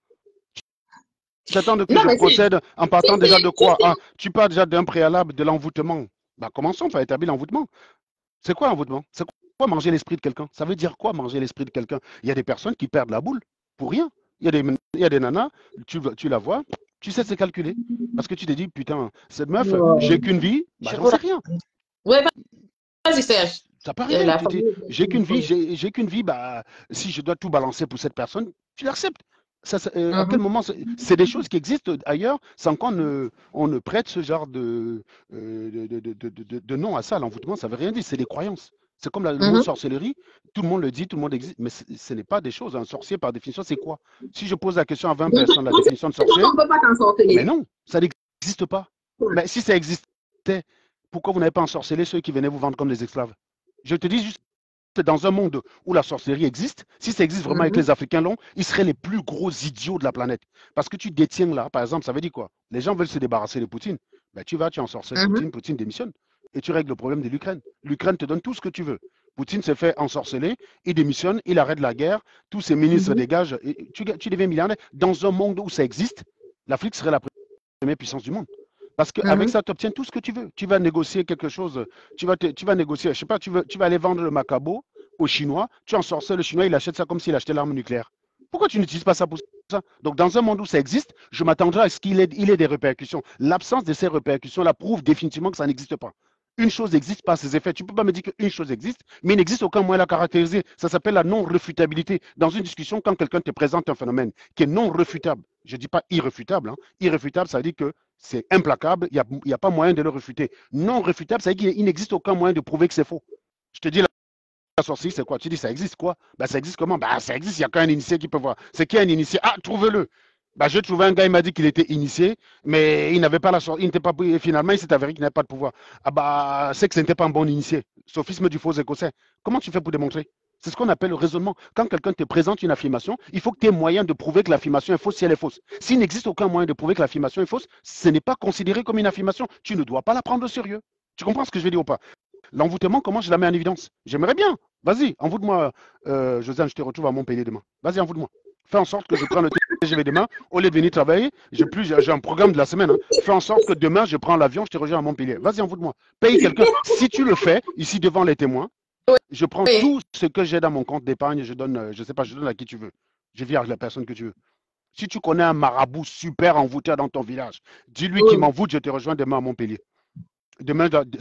Tu attends que non, je procède en partant déjà de quoi hein? Tu pars déjà d'un préalable de l'envoûtement. Bah, commençons par établir l'envoûtement. C'est quoi l'envoûtement? C'est quoi manger l'esprit de quelqu'un? Ça veut dire quoi manger l'esprit de quelqu'un? Il y a des personnes qui perdent la boule pour rien. Il y a des, il y a des nanas, tu, tu la vois, tu sais c'est calculé. Parce que tu te dis, putain, cette meuf, wow. j'ai qu'une vie, bah, j'en sais rien. Ouais, vas-y Serge. Ça paraît rien. Tu dis, j'ai qu'une vie, j'ai qu'une vie, bah, si je dois tout balancer pour cette personne, tu l'acceptes. Ça, ça, euh, mm-hmm. À quel moment c'est des choses qui existent ailleurs sans qu'on ne, on ne prête ce genre de, euh, de, de, de, de, de nom à ça. L'envoûtement, ça ne veut rien dire, c'est des croyances. C'est comme la, le mm-hmm. mot sorcellerie, tout le monde le dit, tout le monde existe, mais ce n'est pas des choses. Un sorcier, par définition, c'est quoi? Si je pose la question à vingt personnes, la définition de sorcier, on peut pas t'en sorceler. Mais non, ça n'existe pas. Ouais. Mais si ça existait, pourquoi vous n'avez pas ensorcelé ceux qui venaient vous vendre comme des esclaves? Je te dis juste, dans un monde où la sorcellerie existe, si ça existe vraiment mm-hmm. avec les Africains longs, ils seraient les plus gros idiots de la planète. Parce que tu détiens là, par exemple, ça veut dire quoi? Les gens veulent se débarrasser de Poutine. Ben, tu vas, tu ensorcelles mm-hmm. Poutine, Poutine démissionne. Et tu règles le problème de l'Ukraine. L'Ukraine te donne tout ce que tu veux. Poutine se fait ensorceler, il démissionne, il arrête la guerre, tous ses ministres mm-hmm. dégagent, et tu, tu deviens millionnaire. Dans un monde où ça existe, l'Afrique serait la première puissance du monde. Parce qu'avec mm-hmm. ça, tu obtiens tout ce que tu veux. Tu vas négocier quelque chose, tu vas, te, tu vas négocier, je sais pas, tu, veux, tu vas aller vendre le macabo aux Chinois, tu ensorcelles le Chinois, il achète ça comme s'il achetait l'arme nucléaire. Pourquoi tu n'utilises pas ça pour ça? Donc, dans un monde où ça existe, je m'attendrai à ce qu'il ait, il ait des répercussions. L'absence de ces répercussions-là prouve définitivement que ça n'existe pas. Une chose existe par ses effets. Tu ne peux pas me dire qu'une chose existe, mais il n'existe aucun moyen de la caractériser. Ça s'appelle la non-refutabilité. Dans une discussion, quand quelqu'un te présente un phénomène qui est non-refutable, je ne dis pas irréfutable, hein. Irréfutable, ça veut dire que c'est implacable, il n'y a, a pas moyen de le refuter. Non-refutable, ça veut dire qu'il n'existe aucun moyen de prouver que c'est faux. Je te dis la sorcière, c'est quoi? Tu dis ça existe quoi? Ben, ça existe comment? Ben, ça existe, il n'y a qu'un initié qui peut voir. C'est qui un initié? Ah, trouve-le. Bah, j'ai trouvé un gars, il m'a dit qu'il était initié, mais il n'avait pas la sorte, il n'était pas, finalement, il s'est avéré qu'il n'avait pas de pouvoir. Ah bah, c'est que ce n'était pas un bon initié. Sophisme du faux écossais. Comment tu fais pour démontrer? C'est ce qu'on appelle le raisonnement. Quand quelqu'un te présente une affirmation, il faut que tu aies moyen de prouver que l'affirmation est fausse si elle est fausse. S'il n'existe aucun moyen de prouver que l'affirmation est fausse, ce n'est pas considéré comme une affirmation. Tu ne dois pas la prendre au sérieux. Tu comprends ce que je veux dire ou pas? L'envoûtement, comment je la mets en évidence? J'aimerais bien. Vas-y, envoûte-moi, euh, Josiane, je te retrouve à Montpellier demain. Vas-y, envoûte-moi. Fais en sorte que je prenne le T G V demain, au lieu de venir travailler, j'ai plus, j'ai un programme de la semaine. Hein. Fais en sorte que demain, je prends l'avion, je te rejoins à Montpellier. Vas-y, envoie-moi. Paye quelqu'un. Si tu le fais, ici devant les témoins, je prends oui. tout ce que j'ai dans mon compte d'épargne, je donne, je sais pas, je donne à qui tu veux. Je vis avec la personne que tu veux. Si tu connais un marabout super envoûté dans ton village, dis-lui oui. qu'il m'envoûte, je te rejoins demain à Montpellier. Demain, ça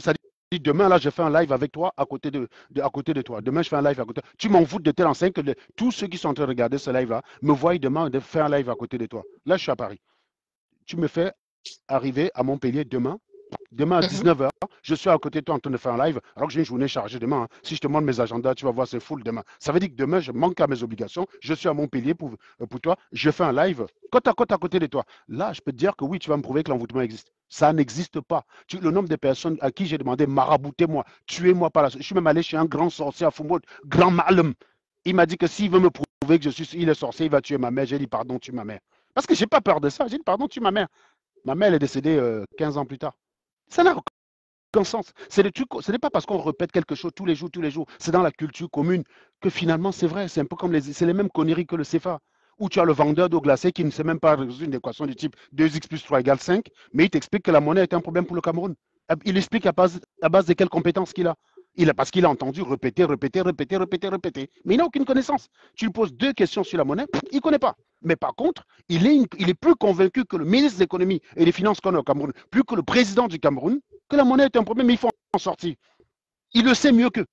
demain, là, je fais un live avec toi à côté de, de- à côté de toi. Demain, je fais un live à côté. Tu m'en fous de telle enseigne que le- tous ceux qui sont en train de regarder ce live-là me voient demain de faire un live à côté de toi. Là, je suis à Paris. Tu me fais arriver à Montpellier demain. Demain à Mhm. dix-neuf heures, je suis à côté de toi en train de faire un live, alors que j'ai une journée chargée demain. Hein. Si je te montre mes agendas, tu vas voir, c'est full demain. Ça veut dire que demain, je manque à mes obligations. Je suis à Montpellier pour, euh, pour toi. Je fais un live côte à côte à côté de toi. Là, je peux te dire que oui, tu vas me prouver que l'envoûtement existe. Ça n'existe pas. Tu, le nombre de personnes à qui j'ai demandé, maraboutez-moi, tuez-moi par la suite. Je suis même allé chez un grand sorcier à Fumbaud, grand malum. Il m'a dit que s'il veut me prouver que je suis, il est sorcier, il va tuer ma mère. J'ai dit, pardon, tue ma mère. Parce que j'ai pas peur de ça. J'ai dit, pardon, tue ma mère. Ma mère, elle est décédée euh, quinze ans plus tard. Ça n'a aucun sens. C'est le truc, ce n'est pas parce qu'on répète quelque chose tous les jours, tous les jours, c'est dans la culture commune que finalement c'est vrai. C'est un peu comme les, c'est les mêmes conneries que le C F A. Où tu as le vendeur d'eau glacée qui ne sait même pas résoudre une équation du type deux x plus trois égale cinq, mais il t'explique que la monnaie est un problème pour le Cameroun. Il explique à base, à base de quelles compétences qu'il a. Il a parce qu'il a entendu répéter, répéter, répéter, répéter, répéter. Mais il n'a aucune connaissance. Tu lui poses deux questions sur la monnaie, il ne connaît pas. Mais par contre, il est, une- il est plus convaincu que le ministre de l'économie et des finances qu'on a au Cameroun, plus que le président du Cameroun, que la monnaie est un problème, mais il faut en sortir. Il le sait mieux qu'eux.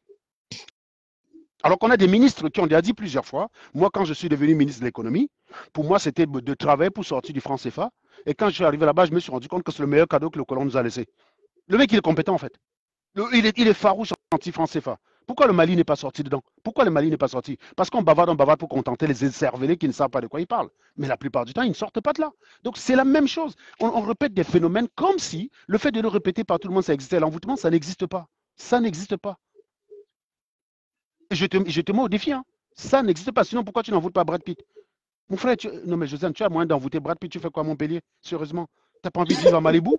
Alors qu'on a des ministres qui ont déjà dit plusieurs fois, moi quand je suis devenu ministre de l'économie, pour moi c'était de travailler pour sortir du franc C F A. Et quand je suis arrivé là-bas, je me suis rendu compte que c'est le meilleur cadeau que le colon nous a laissé. Le mec, il est compétent en fait. Le- il, est, il est farouche anti-franc C F A. Pourquoi le Mali n'est pas sorti dedans? Pourquoi le Mali n'est pas sorti? Parce qu'on bavarde, on bavarde pour contenter les cervelés qui ne savent pas de quoi ils parlent. Mais la plupart du temps, ils ne sortent pas de là. Donc c'est la même chose. On, on répète des phénomènes comme si le fait de le répéter par tout le monde, ça existait. L'envoûtement, ça n'existe pas. Ça n'existe pas. Je te, je te mets au défi. Hein. Ça n'existe pas. Sinon, pourquoi tu n'envoûtes pas Brad Pitt? Mon frère, tu... non mais Josiane, tu as moyen d'envoûter Brad Pitt. Tu fais quoi à Montpellier? Sérieusement? Tu n'as pas envie de vivre à Malibu?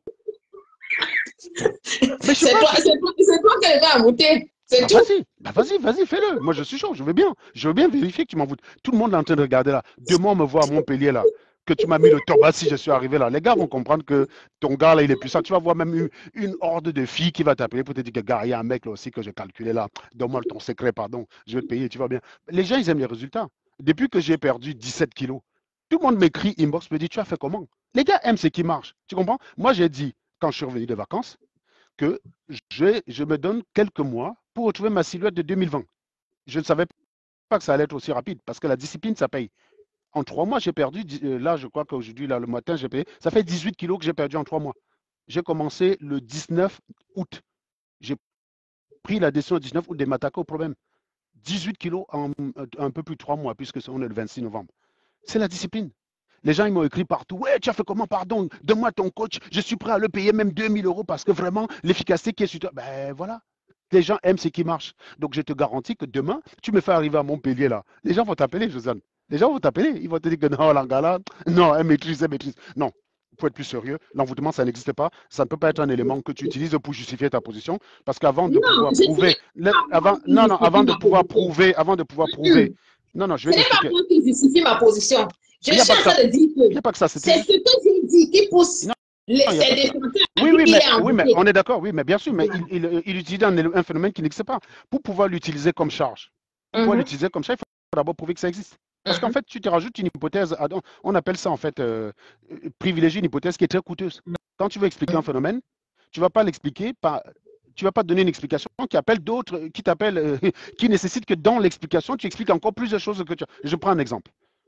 Mais je sais C'est pas. toi, c'est toi, c'est toi qui vas voter. C'est Bah tout. vas-y, bah vas-y, vas-y, fais-le. Moi, je suis chaud, je veux bien. Je veux bien vérifier que tu m'envoûtes. Tout le monde est en train de regarder là. Demain, on me voit à Montpellier là, que tu m'as mis le toba si je suis arrivé là. Les gars vont comprendre que ton gars là, il est puissant. Tu vas voir même une, une horde de filles qui va t'appeler pour te dire que gars, il y a un mec là aussi que j'ai calculé là. Donne-moi ton secret, pardon. Je vais te payer, tu vas bien. Les gens, ils aiment les résultats. Depuis que j'ai perdu dix-sept kilos, tout le monde m'écrit, inbox, me dit, tu as fait comment? Les gars aiment ce qui marche. Tu comprends? Moi, j'ai dit, quand je suis revenu de vacances, que je, je me donne quelques mois pour retrouver ma silhouette de deux mille vingt. Je ne savais pas que ça allait être aussi rapide parce que la discipline, ça paye. En trois mois, j'ai perdu, euh, là, je crois qu'aujourd'hui, là, le matin, j'ai payé. Ça fait dix-huit kilos que j'ai perdu en trois mois. J'ai commencé le dix-neuf août. J'ai pris la décision le dix-neuf août de m'attaquer au problème. dix-huit kilos en un peu plus de trois mois, puisque on est le vingt-six novembre. C'est la discipline. Les gens, ils m'ont écrit partout. Ouais, tu as fait comment? Pardon, donne-moi ton coach. Je suis prêt à le payer même deux mille euros parce que vraiment, l'efficacité qui est sur toi. Ben voilà. Les gens aiment ce qui marche. Donc, je te garantis que demain, tu me fais arriver à Montpellier, là. Les gens vont t'appeler, Josiane. Les gens vont t'appeler. Ils vont te dire que non, Langala, non, elle maîtrise, elle maîtrise. Non. Il faut être plus sérieux. L'envoûtement, ça n'existe pas. Ça ne peut pas être un élément que tu utilises pour justifier ta position. Parce qu'avant de Non, pouvoir je ne prouver, le- pas moi avant, qui non, non, avant justifie de ma pouvoir position. prouver, avant de pouvoir prouver, Mm. non, non, je Ce vais n'est pas t'expliquer. moi qui justifie ma position. Je Il n'y a suis pas en que ça. train de dire Il n'y que a pas que ça. C'était c'est ce juste. que j'ai dit qui pousse Non, les, il n'y a ces pas que ça. défenseurs à Oui, dire oui, qu'il mais, est oui, mais embouté. on est d'accord, oui, mais bien sûr, mais Voilà. il, il, il utilise un, un phénomène qui n'existe pas. Pour pouvoir l'utiliser comme charge, pour pouvoir Mhm, l'utiliser comme ça, il faut d'abord prouver que ça existe. Parce qu'en mhm, fait, tu te rajoutes une hypothèse, on appelle ça en fait euh, privilégier une hypothèse qui est très coûteuse. Quand tu veux expliquer un mhm. phénomène, tu ne vas pas l'expliquer par. Tu ne vas pas donner une explication qui appelle d'autres, qui t'appelle, euh, qui nécessite que dans l'explication, tu expliques encore plus de choses que tu as. Je prends un exemple.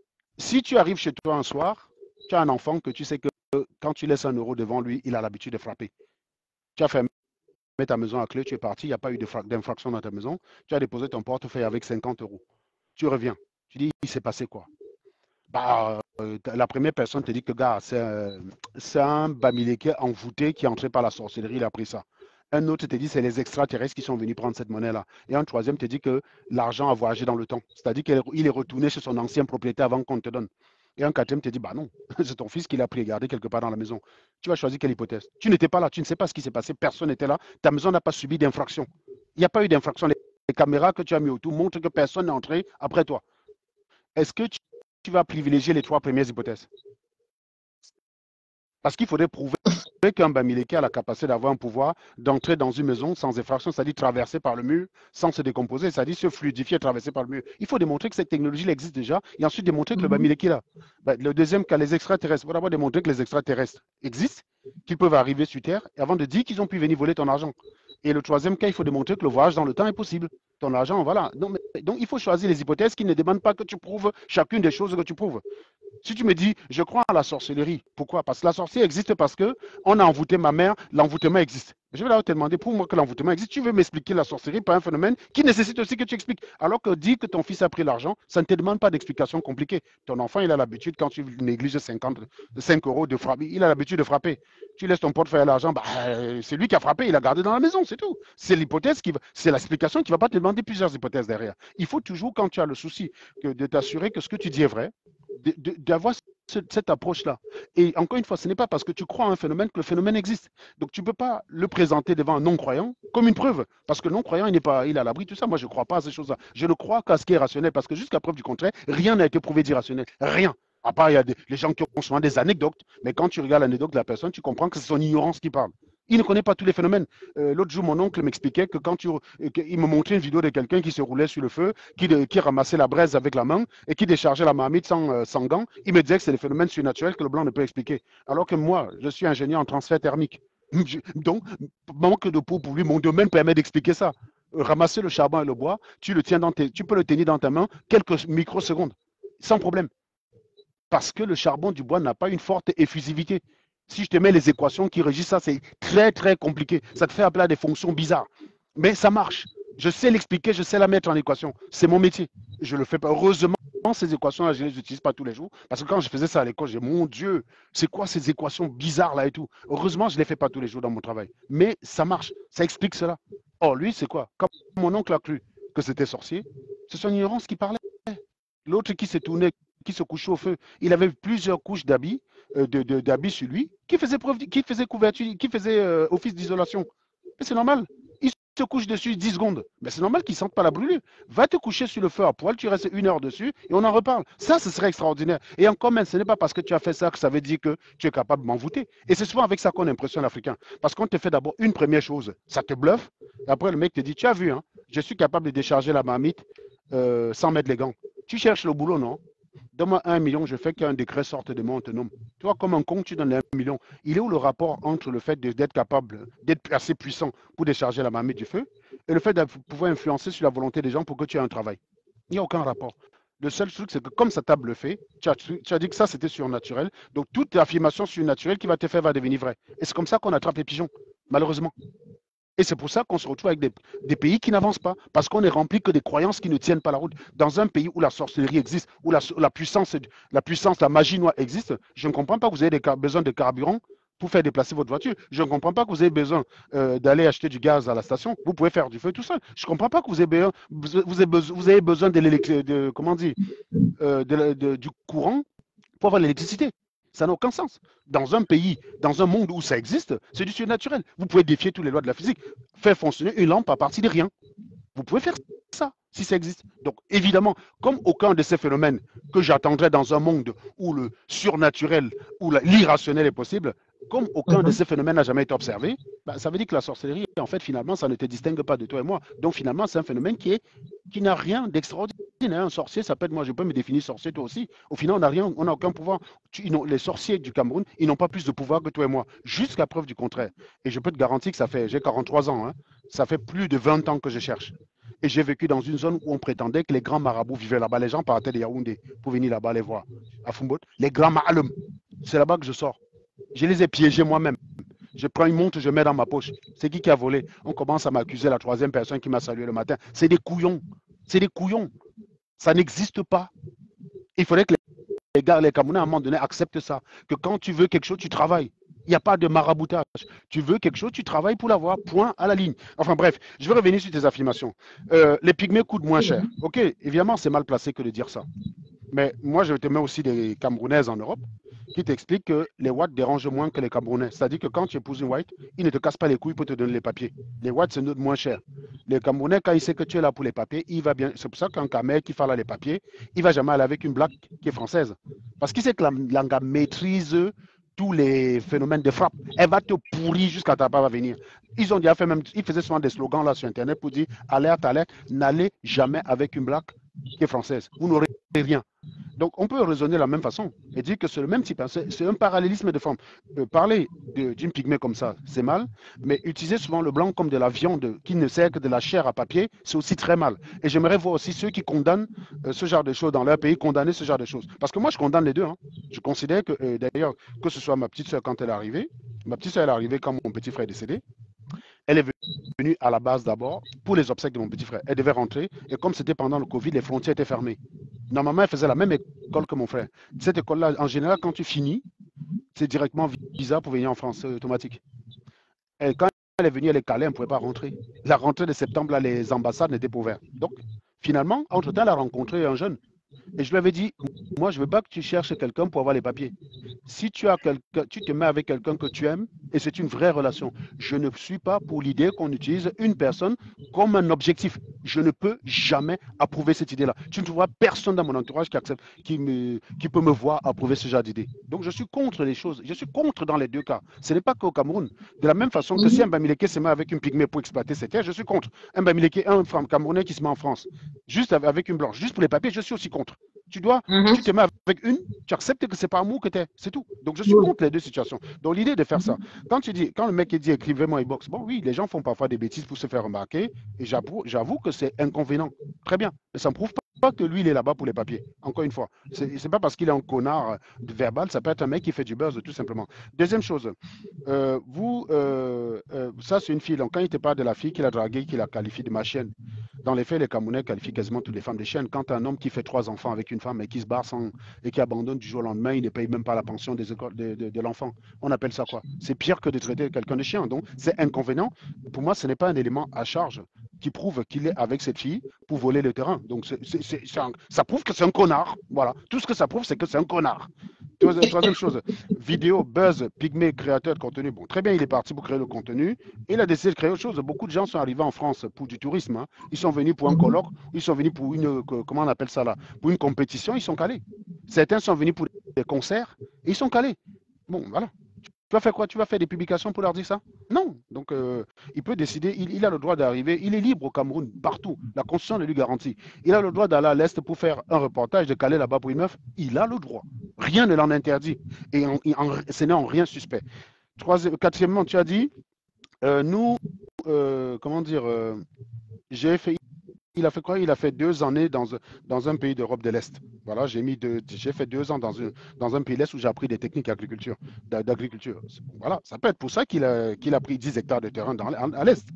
Si tu arrives chez toi un soir, tu as un enfant que tu sais que quand tu laisses un euro devant lui, il a l'habitude de frapper. Tu as fermé ta maison à clé, tu es parti, il n'y a pas eu d'infraction dans ta maison, tu as déposé ton portefeuille avec cinquante euros. Tu reviens, tu dis, il s'est passé quoi? Bah, euh, la première personne te dit que, gars, c'est un, c'est un Bamileke envoûté qui est entré par la sorcellerie, il a pris ça. Un autre te dit c'est les extraterrestres qui sont venus prendre cette monnaie-là. Et un troisième te dit que l'argent a voyagé dans le temps. C'est-à-dire qu'il est retourné chez son ancien propriétaire avant qu'on te donne. Et un quatrième te dit, bah non, c'est ton fils qui l'a pris et gardé quelque part dans la maison. Tu vas choisir quelle hypothèse? Tu n'étais pas là, tu ne sais pas ce qui s'est passé, personne n'était là, ta maison n'a pas subi d'infraction. Il n'y a pas eu d'infraction. Les, les caméras que tu as mis autour montrent que personne n'est entré après toi. Est-ce que tu, tu vas privilégier les trois premières hypothèses? Parce qu'il faudrait prouver qu'un Bamileke a la capacité d'avoir un pouvoir d'entrer dans une maison sans effraction, c'est-à-dire traverser par le mur sans se décomposer, c'est-à-dire se fluidifier et traverser par le mur. Il faut démontrer que cette technologie existe déjà et ensuite démontrer que le Mhm. Bamileke là. Ben, le deuxième cas, les extraterrestres. Il faut d'abord démontrer que les extraterrestres existent, qu'ils peuvent arriver sur Terre et avant de dire qu'ils ont pu venir voler ton argent. Et le troisième cas, il faut démontrer que le voyage dans le temps est possible. Ton argent, voilà. Donc, mais- donc, il faut choisir les hypothèses qui ne demandent pas que tu prouves chacune des choses que tu prouves. Si tu me dis, je crois à la sorcellerie, pourquoi? Parce que la sorcellerie existe parce que on a envoûté ma mère, l'envoûtement existe. Je vais là te demander, pour moi que l'envoûtement existe, tu veux m'expliquer la sorcellerie par un phénomène qui nécessite aussi que tu expliques. Alors que dis que ton fils a pris l'argent, ça ne te demande pas d'explication compliquée. Ton enfant, il a l'habitude, quand tu négliges cinquante, cinq euros de frapper, il a l'habitude de frapper. Tu laisses ton portefeuille l'argent, bah, c'est lui qui a frappé, il a gardé dans la maison, c'est tout. C'est l'hypothèse qui va, c'est l'explication qui ne va pas te demander plusieurs hypothèses derrière. Il faut toujours, quand tu as le souci que de t'assurer que ce que tu dis est vrai, d'avoir cette approche-là. Et encore une fois, ce n'est pas parce que tu crois à un phénomène que le phénomène existe. Donc tu ne peux pas le présenter devant un non-croyant comme une preuve. Parce que le non-croyant, il n'est pas, il est à l'abri, tout ça. Moi, je ne crois pas à ces choses-là. Je ne crois qu'à ce qui est rationnel. Parce que jusqu'à preuve du contraire, rien n'a été prouvé d'irrationnel. Rien. À part, il y a des, les gens qui ont souvent des anecdotes. Mais quand tu regardes l'anecdote de la personne, tu comprends que c'est son ignorance qui parle. Il ne connaît pas tous les phénomènes. Euh, L'autre jour, mon oncle m'expliquait que quand tu, euh, il me montrait une vidéo de quelqu'un qui se roulait sur le feu, qui, de, qui ramassait la braise avec la main et qui déchargeait la marmite sans, euh, sans gants. Il me disait que c'est des phénomènes surnaturels que le blanc ne peut expliquer. Alors que moi, je suis ingénieur en transfert thermique. Je, donc, manque de peau pour lui, mon domaine permet d'expliquer ça. Euh, ramasser le charbon et le bois, tu, le tiens dans tes, tu peux le tenir dans ta main quelques microsecondes, sans problème. Parce que le charbon du bois n'a pas une forte effusivité. Si je te mets les équations qui régissent ça, c'est très, très compliqué. Ça te fait appeler à des fonctions bizarres. Mais ça marche. Je sais l'expliquer, je sais la mettre en équation. C'est mon métier. Je le fais pas. Heureusement, ces équations-là, je ne les utilise pas tous les jours. Parce que quand je faisais ça à l'école, j'ai dit, mon Dieu, c'est quoi ces équations bizarres-là et tout? Heureusement, je ne les fais pas tous les jours dans mon travail. Mais ça marche. Ça explique cela. Or, lui, c'est quoi? Comme mon oncle a cru que c'était sorcier, c'est son ignorance qui parlait. L'autre qui s'est tourné, qui se couchait au feu, il avait plusieurs couches d'habits euh, de, de, d'habits sur lui, qui faisait, preuve, qui faisait couverture, qui faisait euh, office d'isolation. Mais c'est normal. Il se couche dessus dix secondes. Mais c'est normal qu'il ne sente pas la brûlure. Va te coucher sur le feu à poil, tu restes une heure dessus et on en reparle. Ça, ce serait extraordinaire. Et encore même, ce n'est pas parce que tu as fait ça que ça veut dire que tu es capable de m'envoûter. Et c'est souvent avec ça qu'on impressionne l'Africain. Parce qu'on te fait d'abord une première chose, ça te bluffe. Et après, le mec te dit, tu as vu, hein, je suis capable de décharger la marmite euh, sans mettre les gants. Tu cherches le boulot, non? Donne-moi un million, je fais qu'un décret sorte de moi autonome. Tu vois, comme un con, tu donnes un million. Il est où le rapport entre le fait d'être capable, d'être assez puissant pour décharger la marmite du feu et le fait de pouvoir influencer sur la volonté des gens pour que tu aies un travail? Il n'y a aucun rapport. Le seul truc, c'est que comme ça t'a bluffé, tu as, tu as dit que ça, c'était surnaturel. Donc, toute affirmation surnaturelle qui va te faire va devenir vraie. Et c'est comme ça qu'on attrape les pigeons, malheureusement. Et c'est pour ça qu'on se retrouve avec des, des pays qui n'avancent pas, parce qu'on est rempli que des croyances qui ne tiennent pas la route. Dans un pays où la sorcellerie existe, où la, la puissance, la puissance, la magie noire existe, je ne comprends pas que vous ayez des, besoin de carburant pour faire déplacer votre voiture. Je ne comprends pas que vous ayez besoin euh, d'aller acheter du gaz à la station. Vous pouvez faire du feu tout seul. Je ne comprends pas que vous ayez besoin, vous avez besoin, vous avez besoin de l'électricité, comment dire, euh, de, de, du courant pour avoir l'électricité. Ça n'a aucun sens. Dans un pays, dans un monde où ça existe, c'est du surnaturel. Vous pouvez défier toutes les lois de la physique. Faire fonctionner une lampe à partir de rien. Vous pouvez faire ça si ça existe. Donc, évidemment, comme aucun de ces phénomènes que j'attendrais dans un monde où le surnaturel, où l'irrationnel est possible, comme aucun mm-hmm. de ces phénomènes n'a jamais été observé, bah, ça veut dire que la sorcellerie, en fait, finalement, ça ne te distingue pas de toi et moi. Donc, finalement, c'est un phénomène qui est, qui n'a rien d'extraordinaire. Un sorcier, ça peut être, moi, je peux me définir sorcier, toi aussi. Au final, on n'a rien, on n'a aucun pouvoir. Tu, les sorciers du Cameroun, ils n'ont pas plus de pouvoir que toi et moi, jusqu'à preuve du contraire. Et je peux te garantir que ça fait, j'ai quarante-trois ans, hein, ça fait plus de vingt ans que je cherche. Et j'ai vécu dans une zone où on prétendait que les grands marabouts vivaient là-bas. Les gens partaient de Yaoundé pour venir là-bas les voir, à Fumbo. Les grands marabouts, c'est là-bas que je sors. Je les ai piégés moi-même. Je prends une montre, je mets dans ma poche. C'est qui qui a volé? On commence à m'accuser, la troisième personne qui m'a salué le matin. C'est des couillons. C'est des couillons. Ça n'existe pas. Il faudrait que les gars, les Camerounais, à un moment donné, acceptent ça. Que quand tu veux quelque chose, tu travailles. Il n'y a pas de maraboutage. Tu veux quelque chose, tu travailles pour l'avoir. Point à la ligne. Enfin bref, je vais revenir sur tes affirmations. Euh, les pygmées coûtent moins cher. Ok, évidemment, c'est mal placé que de dire ça. Mais moi, je te mets aussi des Camerounaises en Europe qui t'expliquent que les Whites dérangent moins que les Camerounais. C'est-à-dire que quand tu épouses une White, ils ne te cassent pas les couilles pour te donner les papiers. Les Whites, c'est moins cher. Les Camerounais, quand il sait que tu es là pour les papiers, il va bien. C'est pour ça qu'un Camer qui fait là les papiers, il ne va jamais aller avec une blague qui est française. Parce qu'il sait que la langue maîtrise tous les phénomènes de frappe. Elle va te pourrir jusqu'à ta part va venir. Ils ont déjà fait même, ils faisaient souvent des slogans là sur Internet pour dire alerte, alerte, n'allez jamais avec une blague qui est française. Vous n'aurez rien. Donc, on peut raisonner de la même façon et dire que c'est le même type, hein, c'est un parallélisme de forme. Euh, parler d'une pygmée comme ça, c'est mal, mais utiliser souvent le blanc comme de la viande qui ne sert que de la chair à papier, c'est aussi très mal. Et j'aimerais voir aussi ceux qui condamnent euh, ce genre de choses dans leur pays, condamner ce genre de choses. Parce que moi, je condamne les deux. Hein. Je considère que, euh, d'ailleurs, que ce soit ma petite soeur quand elle est arrivée, ma petite soeur elle est arrivée quand mon petit frère est décédé, elle est venue à la base d'abord pour les obsèques de mon petit frère. Elle devait rentrer et comme c'était pendant le Covid, les frontières étaient fermées. Normalement, elle faisait la même école que mon frère. Cette école-là, en général, quand tu finis, c'est directement visa pour venir en France, c'est automatique. Et quand elle est venue, elle est calée, elle ne pouvait pas rentrer. La rentrée de septembre, là, les ambassades n'étaient pas ouvertes. Donc, finalement, entre-temps, elle a rencontré un jeune. Et je lui avais dit, moi, je ne veux pas que tu cherches quelqu'un pour avoir les papiers. Si tu as quelqu'un, tu te mets avec quelqu'un que tu aimes et c'est une vraie relation. Je ne suis pas pour l'idée qu'on utilise une personne comme un objectif. Je ne peux jamais approuver cette idée-là. Tu ne trouveras personne dans mon entourage qui accepte, qui, me, qui peut me voir approuver ce genre d'idée. Donc je suis contre les choses. Je suis contre dans les deux cas. Ce n'est pas qu'au Cameroun. De la même façon que si un Bamileke se met avec une pygmée pour exploiter ses terres, je suis contre. Un Bamileke, un Camerounais qui se met en France, juste avec une blanche, juste pour les papiers, je suis aussi contre. Tu dois, Mhm. tu te mets avec une, tu acceptes que c'est pas amour que tu es, c'est tout. Donc je suis Oui. contre les deux situations. Donc l'idée de faire ça, quand tu dis, quand le mec dit écrivez-moi et boxe, bon oui, les gens font parfois des bêtises pour se faire remarquer, et j'avoue que c'est inconvénient. Très bien, mais ça ne prouve pas que lui il est là-bas pour les papiers. Encore une fois, c'est pas parce qu'il est un connard verbal, ça peut être un mec qui fait du buzz tout simplement. Deuxième chose, euh, vous, euh, euh, ça c'est une fille, donc quand il te parle de la fille qu'il a draguée, qu'il a qualifiée de ma chienne, dans les faits, les Camerounais qualifient quasiment toutes les femmes de chiennes. Quand un homme qui fait trois enfants avec une femme et qui se barre sans, et qui abandonne du jour au lendemain, il ne paye même pas la pension des écoles de, de, de l'enfant. On appelle ça quoi? C'est pire que de traiter quelqu'un de chien. Donc, c'est inconvénient. Pour moi, ce n'est pas un élément à charge qui prouve qu'il est avec cette fille pour voler le terrain. Donc, c'est, c'est, c'est un, ça prouve que c'est un connard. Voilà. Tout ce que ça prouve, c'est que c'est un connard. Troisième chose, vidéo, buzz, pygmée, créateur de contenu. Bon, très bien, il est parti pour créer le contenu. Il a décidé de créer autre chose. Beaucoup de gens sont arrivés en France pour du tourisme. Hein. Ils sont venus pour un colloque, ils sont venus pour une, comment on appelle ça là, pour une compétition, ils sont calés. Certains sont venus pour des concerts, et ils sont calés. Bon, voilà. Tu vas faire quoi? Tu vas faire des publications pour leur dire ça? Non. Donc, euh, il peut décider, il, il a le droit d'arriver, il est libre au Cameroun, partout. La Constitution le lui garantit. Il a le droit d'aller à l'Est pour faire un reportage, de caler là-bas pour une meuf. Il a le droit. Rien ne l'en interdit. Et en, en, ce n'est en rien suspect. Troisième, quatrièmement, tu as dit, euh, nous, euh, comment dire, euh, j'ai fait il a fait quoi? Il a fait deux années dans, dans un pays d'Europe de l'Est. Voilà, j'ai mis deux, j'ai fait deux ans dans, une, dans un pays de l'Est où j'ai appris des techniques d'agriculture. d'agriculture. Voilà, ça peut être pour ça qu'il a, qu'il a pris dix hectares de terrain dans, à l'Est.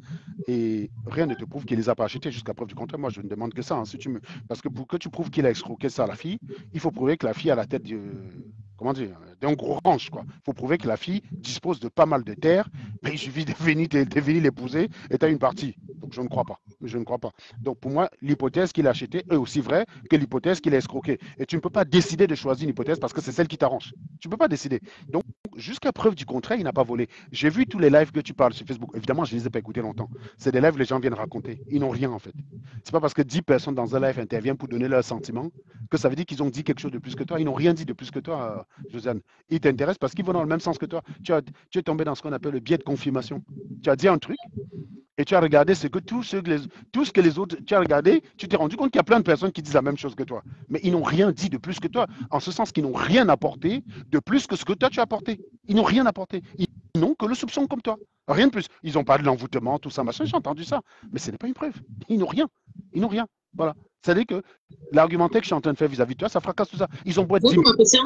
Et rien ne te prouve qu'il les a pas achetés jusqu'à preuve du contraire. Moi, je ne demande que ça. Hein, si tu me... Parce que pour que tu prouves qu'il a escroqué ça à la fille, il faut prouver que la fille a la tête de, comment dire, d'un gros ranch. Il faut prouver que la fille dispose de pas mal de terres, mais il suffit de venir, de, de venir l'épouser et tu as une partie. Donc, je ne crois pas. Je ne crois pas. Donc, pour moi, l'hypothèse qu'il a achetée est aussi vraie que l'hypothèse qu'il a escroqué. Et tu ne peux pas décider de choisir une hypothèse parce que c'est celle qui t'arrange. Tu ne peux pas décider. Donc, jusqu'à preuve du contraire, il n'a pas volé. J'ai vu tous les lives que tu parles sur Facebook. Évidemment, je ne les ai pas écoutés longtemps. C'est des lives que les gens viennent raconter. Ils n'ont rien, en fait. C'est pas parce que dix personnes dans un live interviennent pour donner leurs sentiments que ça veut dire qu'ils ont dit quelque chose de plus que toi. Ils n'ont rien dit de plus que toi, Josiane. Ils t'intéressent parce qu'ils vont dans le même sens que toi. Tu, as, tu es tombé dans ce qu'on appelle le biais de confirmation. Tu as dit un truc, et tu as regardé ce que tout ce que les, tout ce que les autres, tu as regardé, tu t'es rendu compte qu'il y a plein de personnes qui disent la même chose que toi. Mais ils n'ont rien dit de plus que toi, en ce sens qu'ils n'ont rien apporté de plus que ce que toi tu as apporté. Ils n'ont rien apporté. Ils n'ont que le soupçon comme toi. Rien de plus. Ils n'ont pas de l'envoûtement, tout ça, machin, j'ai entendu ça. Mais ce n'est pas une preuve. Ils n'ont rien. Ils n'ont rien. Voilà. C'est-à-dire que l'argumentaire que je suis en train de faire vis-à-vis de toi, ça fracasse tout ça. Ils ont beau être dix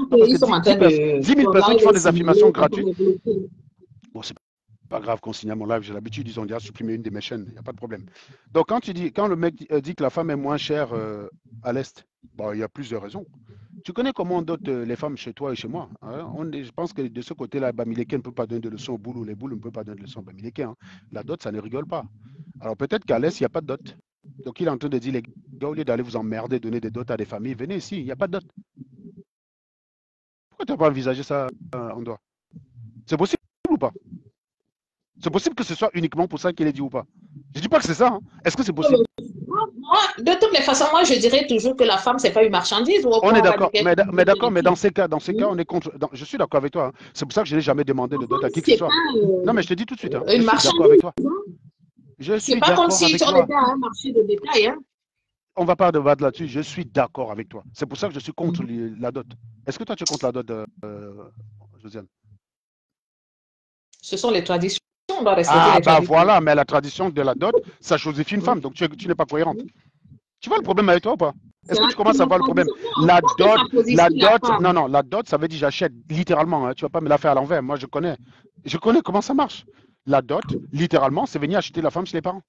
mille personnes qui font des affirmations gratuites. Bon, c'est pas grave qu'on signe à mon live, j'ai l'habitude, ils ont déjà supprimé une de mes chaînes, il n'y a pas de problème. Donc quand tu dis, quand le mec dit que la femme est moins chère euh, à l'Est, bon, il y a plusieurs raisons. Tu connais comment on dote les femmes chez toi et chez moi, hein? On est, je pense que de ce côté-là, Bamileke ne peut pas donner de leçons aux boules ou les boules ne peuvent pas donner de leçons à Bamileke. Hein. La dot, ça ne rigole pas. Alors peut-être qu'à l'Est, il n'y a pas de dot. Donc il est en train de dire, les gars, au lieu d'aller vous emmerder, donner des dots à des familles, venez ici, il n'y a pas de dot. Pourquoi tu n'as pas envisagé ça euh, en dehors? C'est possible ou pas? C'est possible que ce soit uniquement pour ça qu'il est dit ou pas? Je ne dis pas que c'est ça. Hein. Est-ce que c'est possible? Moi, de toutes les façons, moi, je dirais toujours que la femme, c'est pas une marchandise. Ou on est d'accord, mais, mais d'accord, mais dans ces cas, dans ces cas, on est contre. Dans, je suis d'accord avec toi. Hein. C'est pour ça que je n'ai jamais demandé de dot à qui que ce soit. Pas, euh, non, mais je te dis tout de suite. Hein. Je suis d'accord avec toi. Je suis d'accord avec toi. C'est pas comme si on était à un marché de détail. Hein. On va pas débattre là-dessus. Je suis d'accord avec toi. C'est pour ça que je suis contre la dot. Est-ce que toi, tu es contre la dot, euh, Josiane? Ce sont les traditions. On doit respecter Ah, les bah traditions. voilà, mais la tradition de la dot, ça chosifie une femme, donc tu, tu n'es pas cohérente. Tu vois le problème avec toi ou pas? C'est Est-ce que la, tu commences à la voir le problème? tradition. Non, La pas que dot, ça la positionne la dot, non, femme. non, la dot, ça veut dire j'achète littéralement, hein, tu vas pas me la faire à l'envers. Moi, je connais. Je connais comment ça marche. La dot, littéralement, c'est venir acheter la femme chez les parents.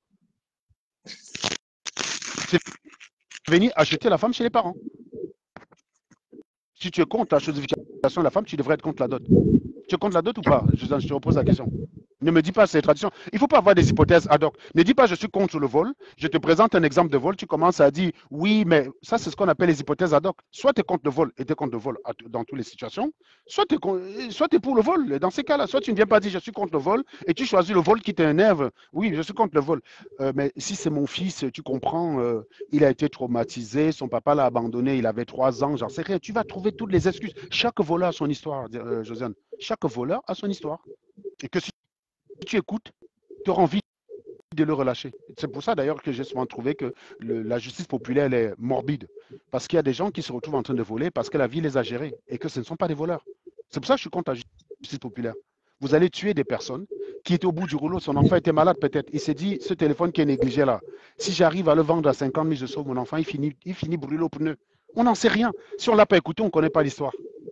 C'est venir acheter la femme chez les parents. Si tu es contre la chosification de la femme, tu devrais être contre la dot. Tu es contre la dot ou pas? je, je te repose la question. Ne me dis pas c'est tradition. Il ne faut pas avoir des hypothèses ad hoc. Ne dis pas je suis contre le vol. Je te présente un exemple de vol. Tu commences à dire oui, mais ça, c'est ce qu'on appelle les hypothèses ad hoc. Soit tu es contre le vol et tu es contre le vol dans toutes les situations, soit tu es, es pour le vol dans ces cas-là. Soit tu ne viens pas dire je suis contre le vol et tu choisis le vol qui t'énerve. Oui, je suis contre le vol. Euh, mais si c'est mon fils, tu comprends, euh, il a été traumatisé, son papa l'a abandonné, il avait trois ans, j'en sais rien. Tu vas trouver toutes les excuses. Chaque voleur a son histoire, euh, Josiane. Chaque voleur a son histoire. Et que si tu écoutes, tu auras envie de le relâcher. C'est pour ça d'ailleurs que j'ai souvent trouvé que le, la justice populaire elle est morbide. Parce qu'il y a des gens qui se retrouvent en train de voler parce que la vie les a gérés et que ce ne sont pas des voleurs. C'est pour ça que je suis contre la justice populaire. Vous allez tuer des personnes qui étaient au bout du rouleau, son enfant était malade peut-être. Il s'est dit, ce téléphone qui est négligé là, si j'arrive à le vendre à cinquante mille, je sauve mon enfant, il finit, il finit brûlé au pneu. On n'en sait rien. Si on ne l'a pas écouté, on ne connaît pas l'histoire.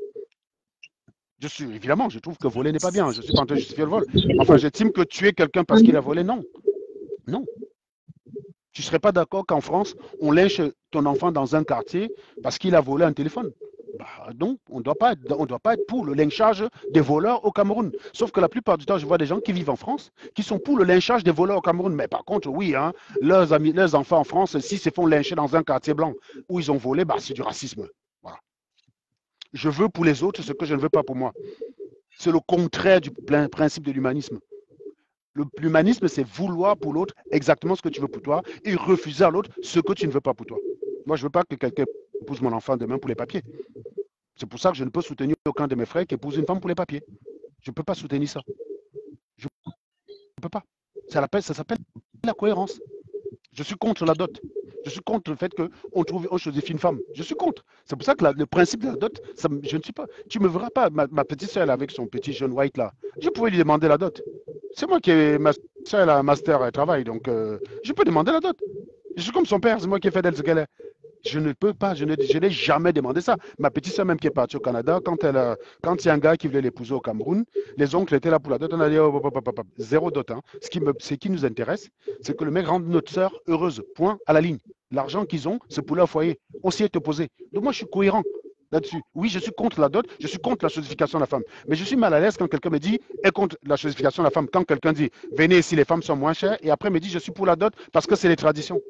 Je suis, évidemment, je trouve que voler n'est pas bien. Je ne suis pas en train de justifier le vol. Enfin, j'estime que tuer quelqu'un parce qu'il a volé, non. Non. Tu ne serais pas d'accord qu'en France, on lynche ton enfant dans un quartier parce qu'il a volé un téléphone? Bah non, on ne doit pas être pour le lynchage des voleurs au Cameroun. Sauf que la plupart du temps, je vois des gens qui vivent en France qui sont pour le lynchage des voleurs au Cameroun. Mais par contre, oui, hein, leurs, amis, leurs enfants en France, s'ils se font lyncher dans un quartier blanc où ils ont volé, bah, c'est du racisme. Voilà. Je veux pour les autres ce que je ne veux pas pour moi. C'est le contraire du principe de l'humanisme. L'humanisme, c'est vouloir pour l'autre exactement ce que tu veux pour toi et refuser à l'autre ce que tu ne veux pas pour toi. Moi, je ne veux pas que quelqu'un épouse mon enfant demain pour les papiers. C'est pour ça que je ne peux soutenir aucun de mes frères qui épouse une femme pour les papiers. Je ne peux pas soutenir ça. Je ne peux pas. Ça, ça s'appelle la cohérence. Je suis contre la dot. Je suis contre le fait qu'on trouve, on choisit une femme. Je suis contre. C'est pour ça que la, le principe de la dot, ça, je ne suis pas. Tu ne me verras pas, ma, ma petite soeur avec son petit jeune white là. Je pouvais lui demander la dot. C'est moi qui ai ma soeur, elle a un master, elle travaille, donc euh, je peux demander la dot. Je suis comme son père, c'est moi qui ai fait d'elle ce qu'elle est. Je ne peux pas, je n'ai jamais demandé ça. Ma petite soeur même qui est partie au Canada, quand elle a, quand il y a un gars qui voulait l'épouser au Cameroun, les oncles étaient là pour la dot, on a dit oh, oh, oh, oh, oh, zéro dot. Hein. Ce, qui me, ce qui nous intéresse, c'est que le mec rende notre soeur heureuse. Point à la ligne. L'argent qu'ils ont, c'est pour leur foyer. On s'y est opposé. Donc moi, je suis cohérent là-dessus. Oui, je suis contre la dot, je suis contre la chosification de la femme. Mais je suis mal à l'aise quand quelqu'un me dit est contre la chosification de la femme. Quand quelqu'un dit venez ici, les femmes sont moins chères, et après me dit je suis pour la dot parce que c'est les traditions.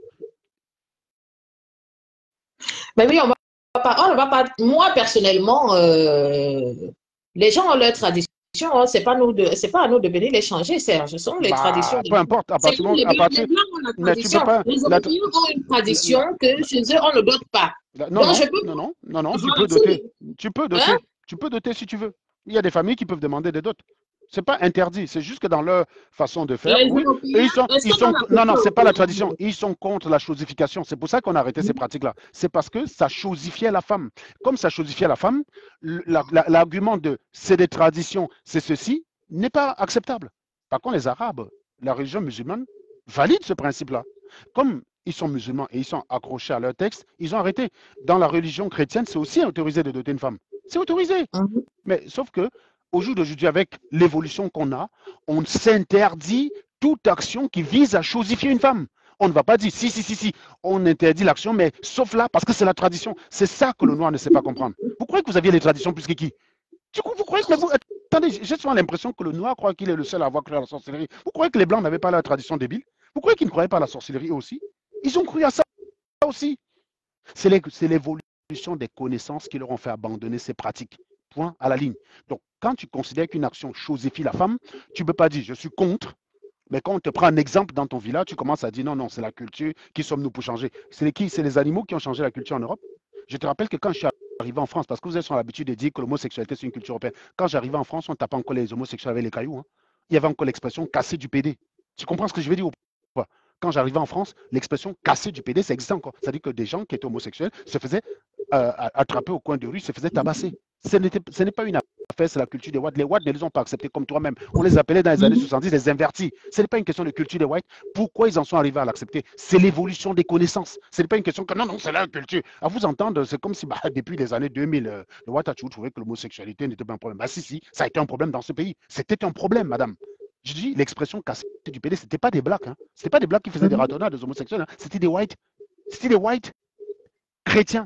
Mais oui, on va pas, on ne va pas. Moi, personnellement, euh, les gens ont leurs traditions. Hein, c'est pas nous de, c'est pas à nous de venir les changer, Serge. Ce sont les traditions. Bah, peu importe, à C'est partir comme les à blancs, partir, les blancs ont la mais tu peux tradition. pas, Les la, Européens ont une tradition la, que chez eux on ne dote pas. la, non, Donc non, je peux. non, non, non, non, tu Voilà, peux doter, tu peux hein? doter, tu peux doter si tu veux. Il y a des familles qui peuvent demander des dots. C'est pas interdit, c'est juste que dans leur façon de faire, Les oui, et Européens, ils sont, est-ce ils qu'on sont, doit non, non, accepter c'est pas la aux tradition, Congolais? ils sont contre la chosification. C'est pour ça qu'on a arrêté ces pratiques-là. C'est parce que ça chosifiait la femme. Comme ça chosifiait la femme, l'argument de c'est des traditions, c'est ceci, n'est pas acceptable. Par contre, les Arabes, la religion musulmane, valide ce principe-là. Comme ils sont musulmans et ils sont accrochés à leur texte, ils ont arrêté. Dans la religion chrétienne, c'est aussi autorisé de doter une femme. C'est autorisé. Mhm. Mais sauf que au jour d'aujourd'hui, avec l'évolution qu'on a, on s'interdit toute action qui vise à chosifier une femme. On ne va pas dire si, si, si, si, on interdit l'action, mais sauf là, parce que c'est la tradition. C'est ça que le noir ne sait pas comprendre. Vous croyez que vous aviez les traditions plus que qui? Du coup, vous croyez que. Mais vous, attendez, j'ai souvent l'impression que le noir croit qu'il est le seul à avoir cru à la sorcellerie. Vous croyez que les blancs n'avaient pas la tradition débile? Vous croyez qu'ils ne croyaient pas à la sorcellerie aussi? Ils ont cru à ça aussi. C'est l'évolution des connaissances qui leur ont fait abandonner ces pratiques. Point à la ligne. Donc, quand tu considères qu'une action chosifie la femme, tu ne peux pas dire je suis contre, mais quand on te prend un exemple dans ton village, tu commences à dire non, non, c'est la culture, qui sommes-nous pour changer? C'est les qui? C'est les animaux qui ont changé la culture en Europe. Je te rappelle que quand je suis arrivé en France, parce que vous êtes sur l'habitude de dire que l'homosexualité c'est une culture européenne, quand j'arrivais en France, on ne tapait encore les homosexuels avec les cailloux. Hein. Il y avait encore l'expression casser du P D. Tu comprends ce que je veux dire ou pas? quand j'arrivais en France, l'expression casser du P D, ça existait encore. C'est-à-dire que des gens qui étaient homosexuels se faisaient euh, attraper au coin de rue, se faisaient tabasser. Ce n'est pas une affaire, c'est la culture des Whites. Les Whites ne les ont pas acceptés comme toi-même. On les appelait dans les années soixante-dix les invertis. Ce n'est pas une question de culture des Whites. Pourquoi ils en sont arrivés à l'accepter? C'est l'évolution des connaissances. Ce n'est pas une question que non, non, c'est la culture. À vous entendre, c'est comme si bah, depuis les années deux mille, euh, le White a toujours trouvé que l'homosexualité n'était pas un problème. Bah si, si, ça a été un problème dans ce pays. C'était un problème, madame. Je dis, l'expression casser du P D, ce n'était pas des blacks. Hein. Ce n'était pas des blacks qui faisaient des ratonnades des homosexuels. Hein. C'était des whites. C'était des whites chrétiens.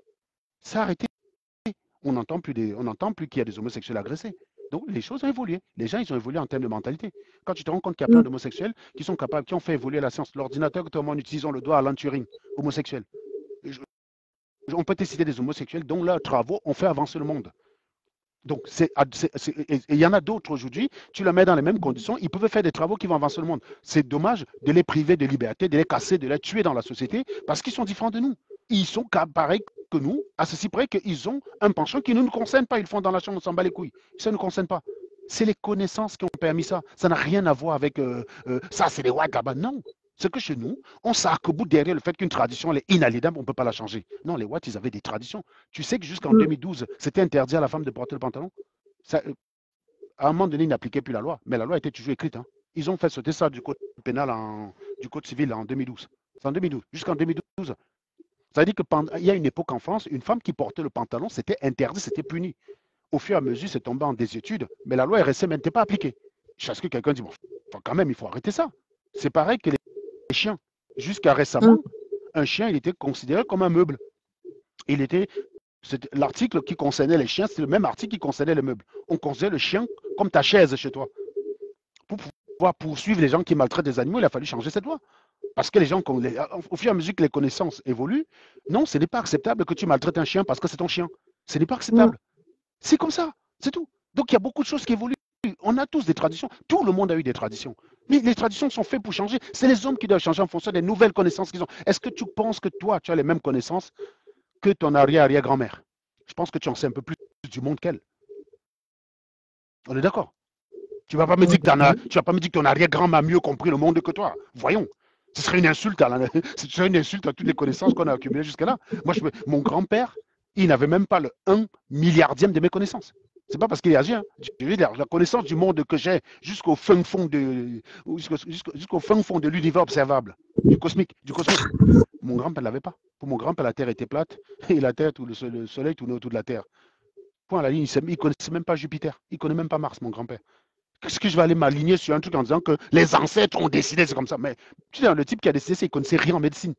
Ça a arrêté. On n'entend plus, des, on n'entend plus qu'il y a des homosexuels agressés. Donc les choses ont évolué. Les gens, ils ont évolué en termes de mentalité. Quand tu te rends compte qu'il y a plein d'homosexuels qui sont capables, qui ont fait évoluer la science, l'ordinateur que tout le monde utilise, on le doit à Alan Turing, homosexuel. Je, on peut te citer des homosexuels dont leurs travaux ont fait avancer le monde. Donc, il y en a d'autres aujourd'hui, tu les mets dans les mêmes conditions, ils peuvent faire des travaux qui vont avancer le monde. C'est dommage de les priver de liberté, de les casser, de les tuer dans la société, parce qu'ils sont différents de nous. Ils sont pareils que nous, à ceci près qu'ils ont un penchant qui ne nous concerne pas. Ils font dans la chambre, on s'en bat les couilles. Ça ne nous concerne pas. C'est les connaissances qui ont permis ça. Ça n'a rien à voir avec euh, euh, ça, c'est les whites là-bas. Non. C'est que chez nous, on s'arc-boute derrière le fait qu'une tradition elle est inaliénable, on ne peut pas la changer. Non, les Whites, ils avaient des traditions. Tu sais que jusqu'en deux mille douze, c'était interdit à la femme de porter le pantalon. Ça, à un moment donné, ils n'appliquaient plus la loi, mais la loi était toujours écrite. Hein. Ils ont fait sauter ça du code pénal, en, du code civil en deux mille douze. C'est en deux mille douze, jusqu'en deux mille douze. Ça veut dire qu'il y a une époque en France, une femme qui portait le pantalon, c'était interdit, c'était puni. Au fur et à mesure, c'est tombé en désuétude, mais la loi R S M n'était pas appliquée. Est-ce que quelqu'un dit, bon, quand même, il faut arrêter ça. C'est pareil que les chiens. Jusqu'à récemment, un chien, il était considéré comme un meuble. Il était, l'article qui concernait les chiens, c'est le même article qui concernait les meubles. On considérait le chien comme ta chaise chez toi. Pour pouvoir poursuivre les gens qui maltraitent des animaux, il a fallu changer cette loi. Parce que les gens, au fur et à mesure que les connaissances évoluent, non, ce n'est pas acceptable que tu maltraites un chien parce que c'est ton chien. Ce n'est pas acceptable. C'est comme ça, c'est tout. Donc il y a beaucoup de choses qui évoluent. On a tous des traditions. Tout le monde a eu des traditions. Mais les traditions sont faites pour changer. C'est les hommes qui doivent changer en fonction des nouvelles connaissances qu'ils ont. Est-ce que tu penses que toi, tu as les mêmes connaissances que ton arrière-arrière-grand-mère? Je pense que tu en sais un peu plus du monde qu'elle. On est d'accord? Tu ne vas pas me dire que, as, tu vas pas me dire que ton arrière-grand-mère a mieux compris le monde que toi. Voyons. Ce serait une insulte à, la, ce serait une insulte à toutes les connaissances qu'on a accumulées jusqu'à là. Moi, je, mon grand-père, il n'avait même pas le un milliardième de mes connaissances. C'est pas parce qu'il est âgé. Hein. Je veux dire, la connaissance du monde que j'ai jusqu'au fin fond de jusqu'au jusqu'au fin fond de l'univers observable, du cosmique, du cosmique. Mon grand-père ne l'avait pas. Pour mon grand-père, la Terre était plate et la Terre, tout le, le soleil tournait autour de la Terre. Point à la ligne, il ne connaissait même pas Jupiter. Il ne connaît même pas Mars, mon grand-père. Qu'est-ce que je vais aller m'aligner sur un truc en disant que les ancêtres ont décidé, c'est comme ça. Mais tu sais, le type qui a décidé, il ne connaissait rien en médecine.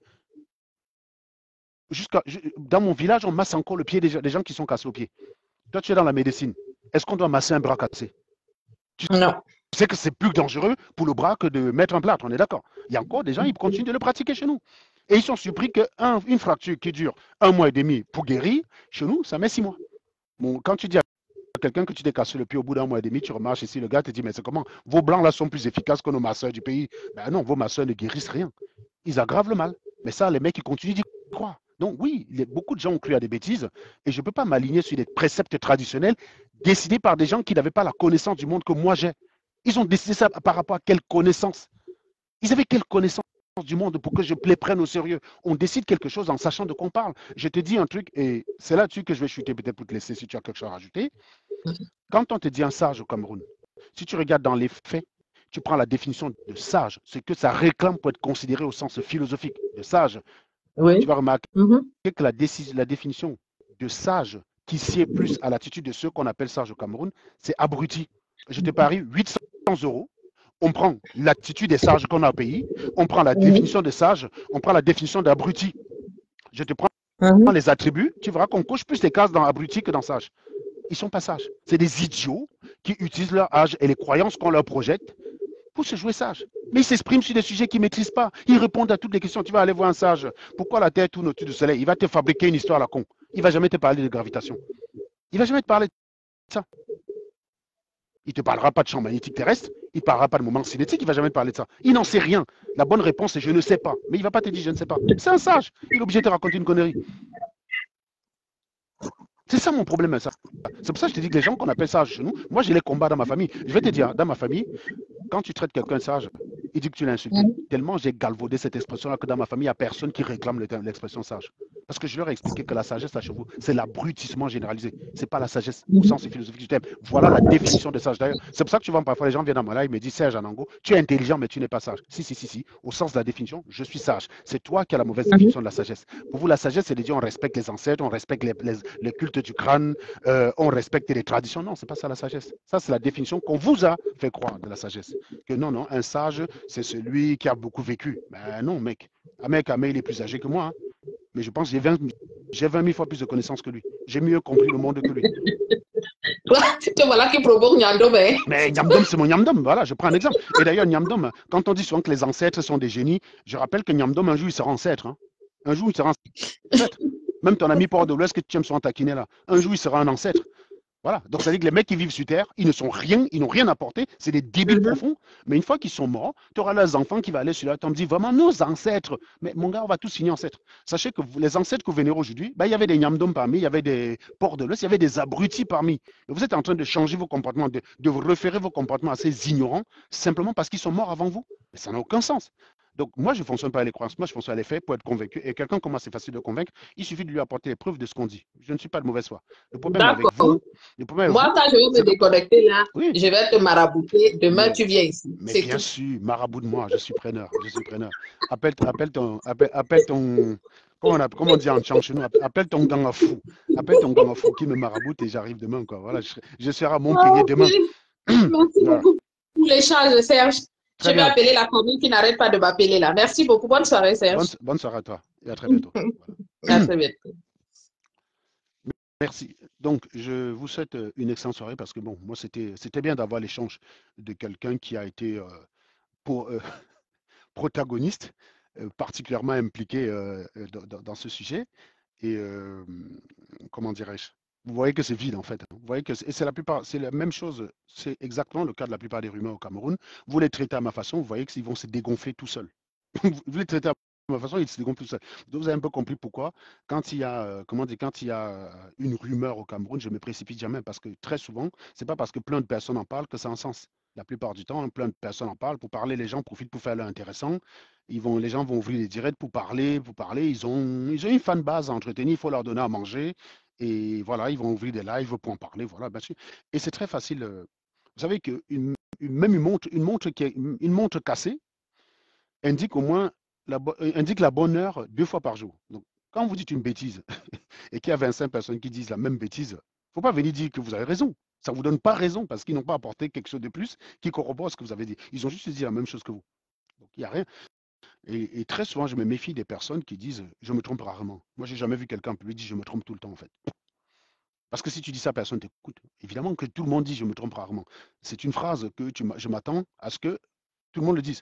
Jusqu'à, dans mon village, on masse encore le pied des, des gens qui sont cassés au pied. Toi, tu es dans la médecine. Est-ce qu'on doit masser un bras cassé? Tu Non. sais que c'est plus dangereux pour le bras que de mettre un plâtre, on est d'accord. Il y a encore des gens, ils continuent de le pratiquer chez nous. Et ils sont surpris qu'une fracture qui dure un mois et demi pour guérir, chez nous, ça met six mois. Bon, quand tu dis à quelqu'un que tu t'es cassé le pied au bout d'un mois et demi, tu remarches ici, le gars te dit, mais c'est comment? Vos blancs là sont plus efficaces que nos masseurs du pays. Ben non, vos masseurs ne guérissent rien. Ils aggravent le mal. Mais ça, les mecs, ils continuent d'y croire. Donc oui, les, beaucoup de gens ont cru à des bêtises et je ne peux pas m'aligner sur des préceptes traditionnels décidés par des gens qui n'avaient pas la connaissance du monde que moi j'ai. Ils ont décidé ça par rapport à quelle connaissance? Ils avaient quelle connaissance du monde pour que je les prenne au sérieux? On décide quelque chose en sachant de quoi on parle. Je te dis un truc et c'est là-dessus que je vais chuter peut-être pour te laisser si tu as quelque chose à rajouter. Quand on te dit un sage au Cameroun, si tu regardes dans les faits, tu prends la définition de sage, ce que ça réclame pour être considéré au sens philosophique de sage. Oui. Tu vas remarquer mm-hmm. que la, la définition de sage qui sied plus à l'attitude de ceux qu'on appelle sages au Cameroun, c'est abruti. Je te parie huit cents euros. On prend l'attitude des sages qu'on a au pays, on prend la mm-hmm. définition de sage, on prend la définition d'abruti. Je te prends mm-hmm. les attributs, tu verras qu'on coche plus les cases dans abruti que dans sage. Ils sont pas sages. C'est des idiots qui utilisent leur âge et les croyances qu'on leur projette pour se jouer sage. Mais ils s'expriment sur des sujets qu'ils ne maîtrisent pas. Ils répondent à toutes les questions. Tu vas aller voir un sage. Pourquoi la Terre tourne autour du Soleil? Il va te fabriquer une histoire à la con. Il ne va jamais te parler de gravitation. Il ne va jamais te parler de ça. Il ne te parlera pas de champ magnétique terrestre. Il ne parlera pas de moment cinétique. Il ne va jamais te parler de ça. Il n'en sait rien. La bonne réponse, c'est je ne sais pas. Mais il ne va pas te dire je ne sais pas. C'est un sage. Il est obligé de te raconter une connerie. C'est ça mon problème. Ça. C'est pour ça que je te dis que les gens qu'on appelle sages chez nous, moi j'ai les combats dans ma famille. Je vais te dire, dans ma famille, quand tu traites quelqu'un de sage, il dit que tu l'as insulté. Mhm. Tellement j'ai galvaudé cette expression-là que dans ma famille, il n'y a personne qui réclame le terme- l'expression sage. Parce que je leur ai expliqué que la sagesse, là, chez vous, c'est l'abrutissement généralisé. C'est pas la sagesse au Mhm. sens philosophique du terme. Voilà la définition de sage. D'ailleurs, c'est pour ça que tu vois, parfois les gens viennent dans ma live, ils me disent Serge Anango, tu es intelligent, mais tu n'es pas sage. Si, si, si, si. Au sens de la définition, je suis sage. C'est toi qui as la mauvaise définition de la sagesse. Pour vous, la sagesse, c'est de dire on respecte les ancêtres, on respecte les, les, les cultes du crâne, euh, on respecte les traditions. Non, c'est pas ça la sagesse. Ça, c'est la définition qu'on vous a fait croire de la sagesse. Que non, non, un sage, c'est celui qui a beaucoup vécu. Ben non, mec. Un mec, un mec, il est plus âgé que moi, hein. Mais je pense que j'ai vingt, j'ai vingt mille fois plus de connaissances que lui. J'ai mieux compris le monde que lui. Toi, te voilà qui provoque Nyando, hein. Mais Nyamdom, c'est mon Nyamdom. Voilà, je prends un exemple. Et d'ailleurs, Nyamdom, quand on dit souvent que les ancêtres sont des génies, je rappelle que Nyamdom, un jour, il sera ancêtre, hein. Un jour, il sera ancêtre. Même ton ami Port de l'Ouest que tu aimes souvent taquiner là, un jour, il sera un ancêtre. Voilà. Donc, ça veut dire que les mecs qui vivent sur Terre, ils ne sont rien, ils n'ont rien apporté. C'est des débiles Mhm. profonds. Mais une fois qu'ils sont morts, tu auras leurs enfants qui vont aller sur la tombe, dire vraiment nos ancêtres. Mais mon gars, on va tous finir ancêtres. Sachez que vous, les ancêtres que vous vénérez aujourd'hui, ben, il y avait des Nyamdom parmi, il y avait des ports de l'Ouest, il y avait des abrutis parmi. Et vous êtes en train de changer vos comportements, de, de vous référer vos comportements à ces ignorants, simplement parce qu'ils sont morts avant vous. Mais ça n'a aucun sens. Donc, moi, je ne fonctionne pas à les croyances, moi, je fonctionne à les faits pour être convaincu. Et quelqu'un, comment c'est facile de convaincre, il suffit de lui apporter les preuves de ce qu'on dit. Je ne suis pas de mauvaise foi. Le problème avec D'accord. vous, le problème avec Moi, vous, quand je vais me c'est que, déconnecter là, oui, je vais te marabouter. Demain, mais, tu viens ici. mais C'est bien tout. sûr, marabout de moi, je suis preneur, je suis preneur. Appelle, appelle ton, appelle, appelle ton, comment on, appelle, comment on dit en chant chez nous, appelle ton gang à fou, appelle ton gang à fou qui me maraboute et j'arrive demain, quoi. Voilà, je, je serai à Montpellier Ok. demain. Merci Voilà, beaucoup pour l'échange, Serge. Je très vais bien. appeler la famille qui n'arrête pas de m'appeler là. Merci beaucoup. Bonne soirée, Bonne, Serge. bonne soirée à toi et à très bientôt. À Voilà. très bientôt. Merci. Donc, je vous souhaite euh, une excellente soirée parce que, bon, moi, c'était, c'était bien d'avoir l'échange de quelqu'un qui a été euh, pour, euh, protagoniste, euh, particulièrement impliqué euh, euh, dans, dans- dans ce sujet. Et euh, comment dirais-je? Vous voyez que c'est vide en fait, hein. Vous voyez que c'est, et c'est la plupart, c'est la même chose, c'est exactement le cas de la plupart des rumeurs au Cameroun. Vous les traitez à ma façon, vous voyez qu'ils vont se dégonfler tout seuls. Vous les traitez à ma façon, ils se dégonflent tout seuls. Donc vous avez un peu compris pourquoi, quand il y a, euh, comment dire, quand il y a euh, une rumeur au Cameroun, je me précipite jamais parce que très souvent, c'est pas parce que plein de personnes en parlent que ça a un sens. La plupart du temps, plein de personnes en parlent. Pour parler, les gens profitent pour faire leur intéressant. Ils vont, les gens vont ouvrir les directs pour parler, pour parler. Ils ont, ils ont une fan base à entretenir. Il faut leur donner à manger. Et voilà, ils vont ouvrir des lives pour en parler. Voilà, bien sûr. Et c'est très facile. euh, Vous savez que une, une- même une montre, une montre qui est, une montre cassée indique au moins la, bo- euh, indique la bonne heure deux fois par jour. Donc, quand vous dites une bêtise et qu'il y a vingt-cinq personnes qui disent la même bêtise, il ne faut pas venir dire que vous avez raison. Ça ne vous donne pas raison parce qu'ils n'ont pas apporté quelque chose de plus qui corrobore ce que vous avez dit. Ils ont juste dit la même chose que vous. Donc, il n'y a rien. Et, et très souvent, je me méfie des personnes qui disent je me trompe rarement. Moi, j'ai jamais vu quelqu'un lui dire je me trompe tout le temps, en fait. Parce que si tu dis ça, personne t'écoute. Évidemment que tout le monde dit je me trompe rarement. C'est une phrase que tu, je m'attends à ce que tout le monde le dise.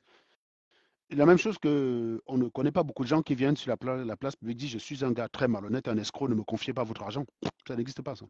Et la même chose que on ne connaît pas beaucoup de gens qui viennent sur la, pla- la place publique disent je suis un gars très malhonnête, un escroc, ne me confiez pas votre argent. Ça n'existe pas, ça.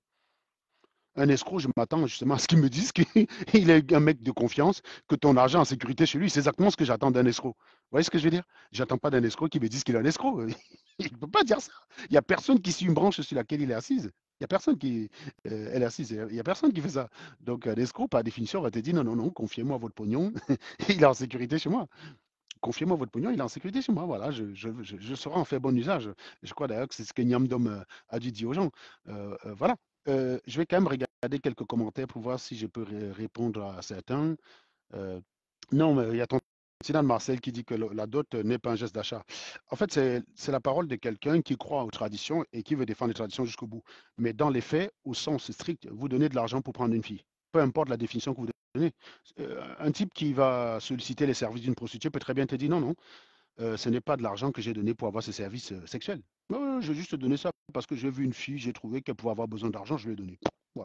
Un escroc, je m'attends justement à ce qu'il me dise qu'il est un mec de confiance, que ton argent en sécurité chez lui. C'est exactement ce que j'attends d'un escroc. Vous voyez ce que je veux dire? J'attends pas d'un escroc qui me dise qu'il est un escroc. Il ne peut pas dire ça. Il n'y a personne qui suit une branche sur laquelle il est assise. Il n'y a personne qui euh, elle est assise. Il n'y a personne qui fait ça. Donc un escroc, par définition, va te dire non, non, non, confiez-moi votre pognon. Il est en sécurité chez moi. Confiez-moi votre pognon, il est en sécurité chez moi. Voilà, je, je, je, je saurai en faire bon usage. Je crois d'ailleurs que c'est ce que Niamdom euh, a dû dire aux gens. Euh, euh, voilà. Euh, je vais quand même regarder quelques commentaires pour voir si je peux ré- répondre à certains. Euh, non, mais il y a ton président de Marcel qui dit que le- la dot n'est pas un geste d'achat. En fait, c'est c'est la parole de quelqu'un qui croit aux traditions et qui veut défendre les traditions jusqu'au bout. Mais dans les faits, au sens strict, vous donnez de l'argent pour prendre une fille. Peu importe la définition que vous donnez. Euh, un type qui va solliciter les services d'une prostituée peut très bien te dire non, non, euh, ce n'est pas de l'argent que j'ai donné pour avoir ces services euh, sexuels. Non, j'ai juste donné ça parce que j'ai vu une fille, j'ai trouvé qu'elle pouvait avoir besoin d'argent, je lui ai donné. Voilà.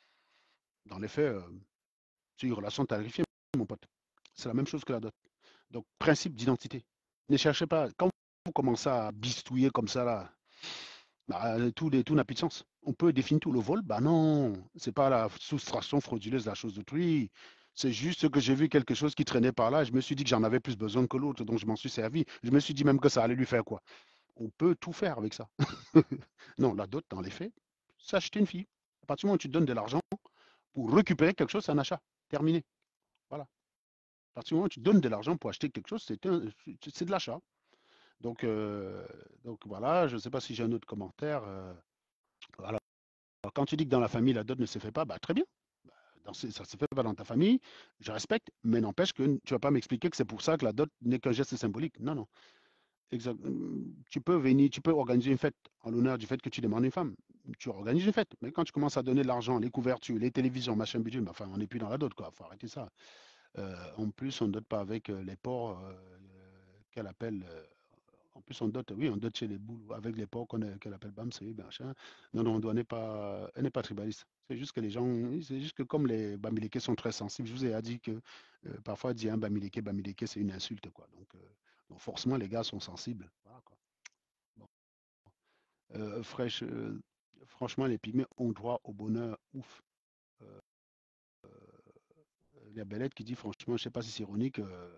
Dans les faits, euh, c'est une relation tarifiée, mon pote. C'est la même chose que la dot. Donc, principe d'identité. Ne cherchez pas. Quand vous commencez à bistouiller comme ça, là, bah, tout, les- tout n'a plus de sens. On peut définir tout le vol. Bah non, c'est pas la soustraction frauduleuse de la chose d'autrui. C'est juste que j'ai vu quelque chose qui traînait par là. Je me suis dit que j'en avais plus besoin que l'autre, donc je m'en suis servi. Je me suis dit même que ça allait lui faire quoi. On peut tout faire avec ça. Non, la dot, dans les faits, c'est acheter une fille. À partir du moment où tu donnes de l'argent pour récupérer quelque chose, c'est un achat. Terminé. Voilà. À partir du moment où tu donnes de l'argent pour acheter quelque chose, c'est un- c'est de l'achat. Donc, euh, donc voilà, je ne sais pas si j'ai un autre commentaire. euh, voilà. Alors, quand tu dis que dans la famille, la dot ne se fait pas, bah, très bien. Dans ce- ça ne se fait pas dans ta famille, je respecte, mais n'empêche que tu ne vas pas m'expliquer que c'est pour ça que la dot n'est qu'un geste symbolique. Non, non. Exact. Tu peux venir, tu peux organiser une fête en l'honneur du fait que tu demandes une femme. Tu organises une fête. Mais quand tu commences à donner de l'argent, les couvertures, les télévisions, machin, budget, bah, enfin, on n'est plus dans la dot, quoi. Faut arrêter ça. Euh, en plus, on ne dote pas avec euh, les porcs euh, euh, qu'elle appelle. euh, en plus, on dote, oui, on dote chez les boules avec les porcs qu'on a- qu'elle appelle Bam, c'est machin. Non, non, on doit- elle n'est pas, elle n'est pas tribaliste. C'est juste que les gens, c'est juste que comme les Bamilékés sont très sensibles, je vous ai dit que euh, parfois dire un Bamiléké, Bamiléké, c'est une insulte, quoi. Donc, euh, donc forcément, les gars sont sensibles. Voilà, quoi. Bon. Euh, fraîche, euh, franchement, les pygmées ont droit au bonheur, ouf. Euh, il y a Belette qui dit, franchement, je sais pas si c'est ironique. euh,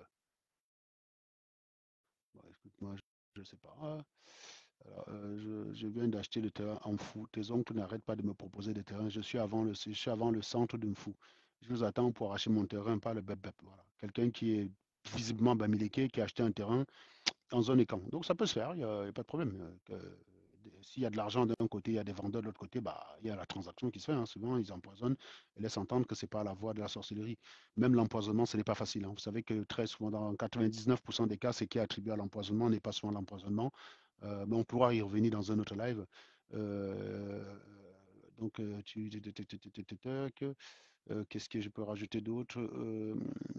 bon, écoute, moi, je ne sais pas. Alors, euh, je, je viens d'acheter le terrain en fou. Tes oncles n'arrêtent pas de me proposer des terrains. Je suis avant le, je suis avant le centre de fou. Je vous attends pour arracher mon terrain, pas le bep bep. Voilà. Quelqu'un qui est visiblement bamileke, qui a acheté un terrain en zone écran. Donc ça peut se faire, il n'y a, y a pas de problème. Euh, que- S'il y a de l'argent d'un côté, il y a des vendeurs de l'autre côté, bah, il y a la transaction qui se fait, hein. Souvent, ils empoisonnent et laissent entendre que ce n'est pas la voie de la sorcellerie. Même l'empoisonnement, ce n'est pas facile, hein. Vous savez que très souvent, dans quatre-vingt-dix-neuf pour cent des cas, ce qui est attribué à l'empoisonnement n'est pas souvent l'empoisonnement. Euh, mais on pourra y revenir dans un autre live. Euh, donc, euh, tu, tu- tu- tu- tu- tu- tu- tu- tac. Euh, qu'est-ce que je peux rajouter d'autre? Euh,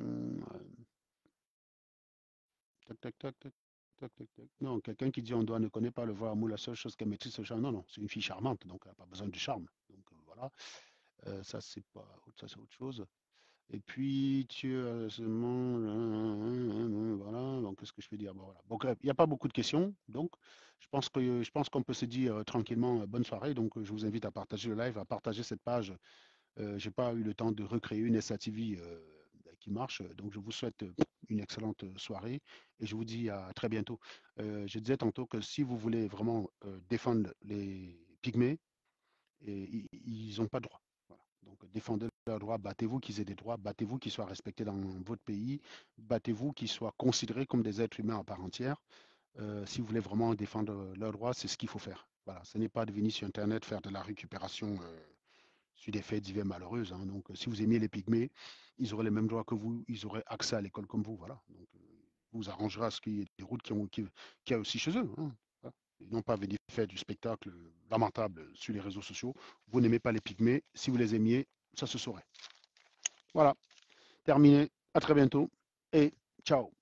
Tac, tac, tac, tac, tac, tac, tac. Non, quelqu'un qui dit on doit ne connaît pas le voir amour, la seule chose qu'elle maîtrise, c'est le charme. Non, non, c'est une fille charmante, donc elle n'a pas besoin de charme. Donc euh, voilà. Euh, ça, c'est pas, ça, c'est autre chose. Et puis, tu as seulement. Voilà, donc qu'est-ce que je peux dire? Bon, voilà. Donc, euh, il n'y a pas beaucoup de questions. Donc, je pense que je pense qu'on peut se dire euh, tranquillement euh, bonne soirée. Donc, euh, je vous invite à partager le live, à partager cette page. Euh, j'ai pas eu le temps de recréer une S A T V euh, qui marche. Donc, je vous souhaite euh, une excellente soirée et je vous dis à très bientôt. Euh, je disais tantôt que si vous voulez vraiment euh, défendre les pygmées, et, ils n'ont pas de droit. Voilà. Donc, défendez leurs droits, battez-vous qu'ils aient des droits, battez-vous qu'ils soient respectés dans votre pays, battez-vous qu'ils soient considérés comme des êtres humains à part entière. Euh, si vous voulez vraiment défendre leurs droits, c'est ce qu'il faut faire. Voilà. Ce n'est pas de venir sur Internet faire de la récupération euh, sur des faits divers malheureux, hein. Donc, si vous aimiez les pygmées, ils auraient les mêmes droits que vous, ils auraient accès à l'école comme vous. Voilà. Donc, euh, vous arrangerez à ce qu'il y ait des routes qui ont, qui, qui a aussi chez eux, hein. Voilà. Et non pas venir faire du spectacle lamentable sur les réseaux sociaux. Vous n'aimez pas les pygmées, si vous les aimiez, ça se saurait. Voilà, terminé. À très bientôt et ciao.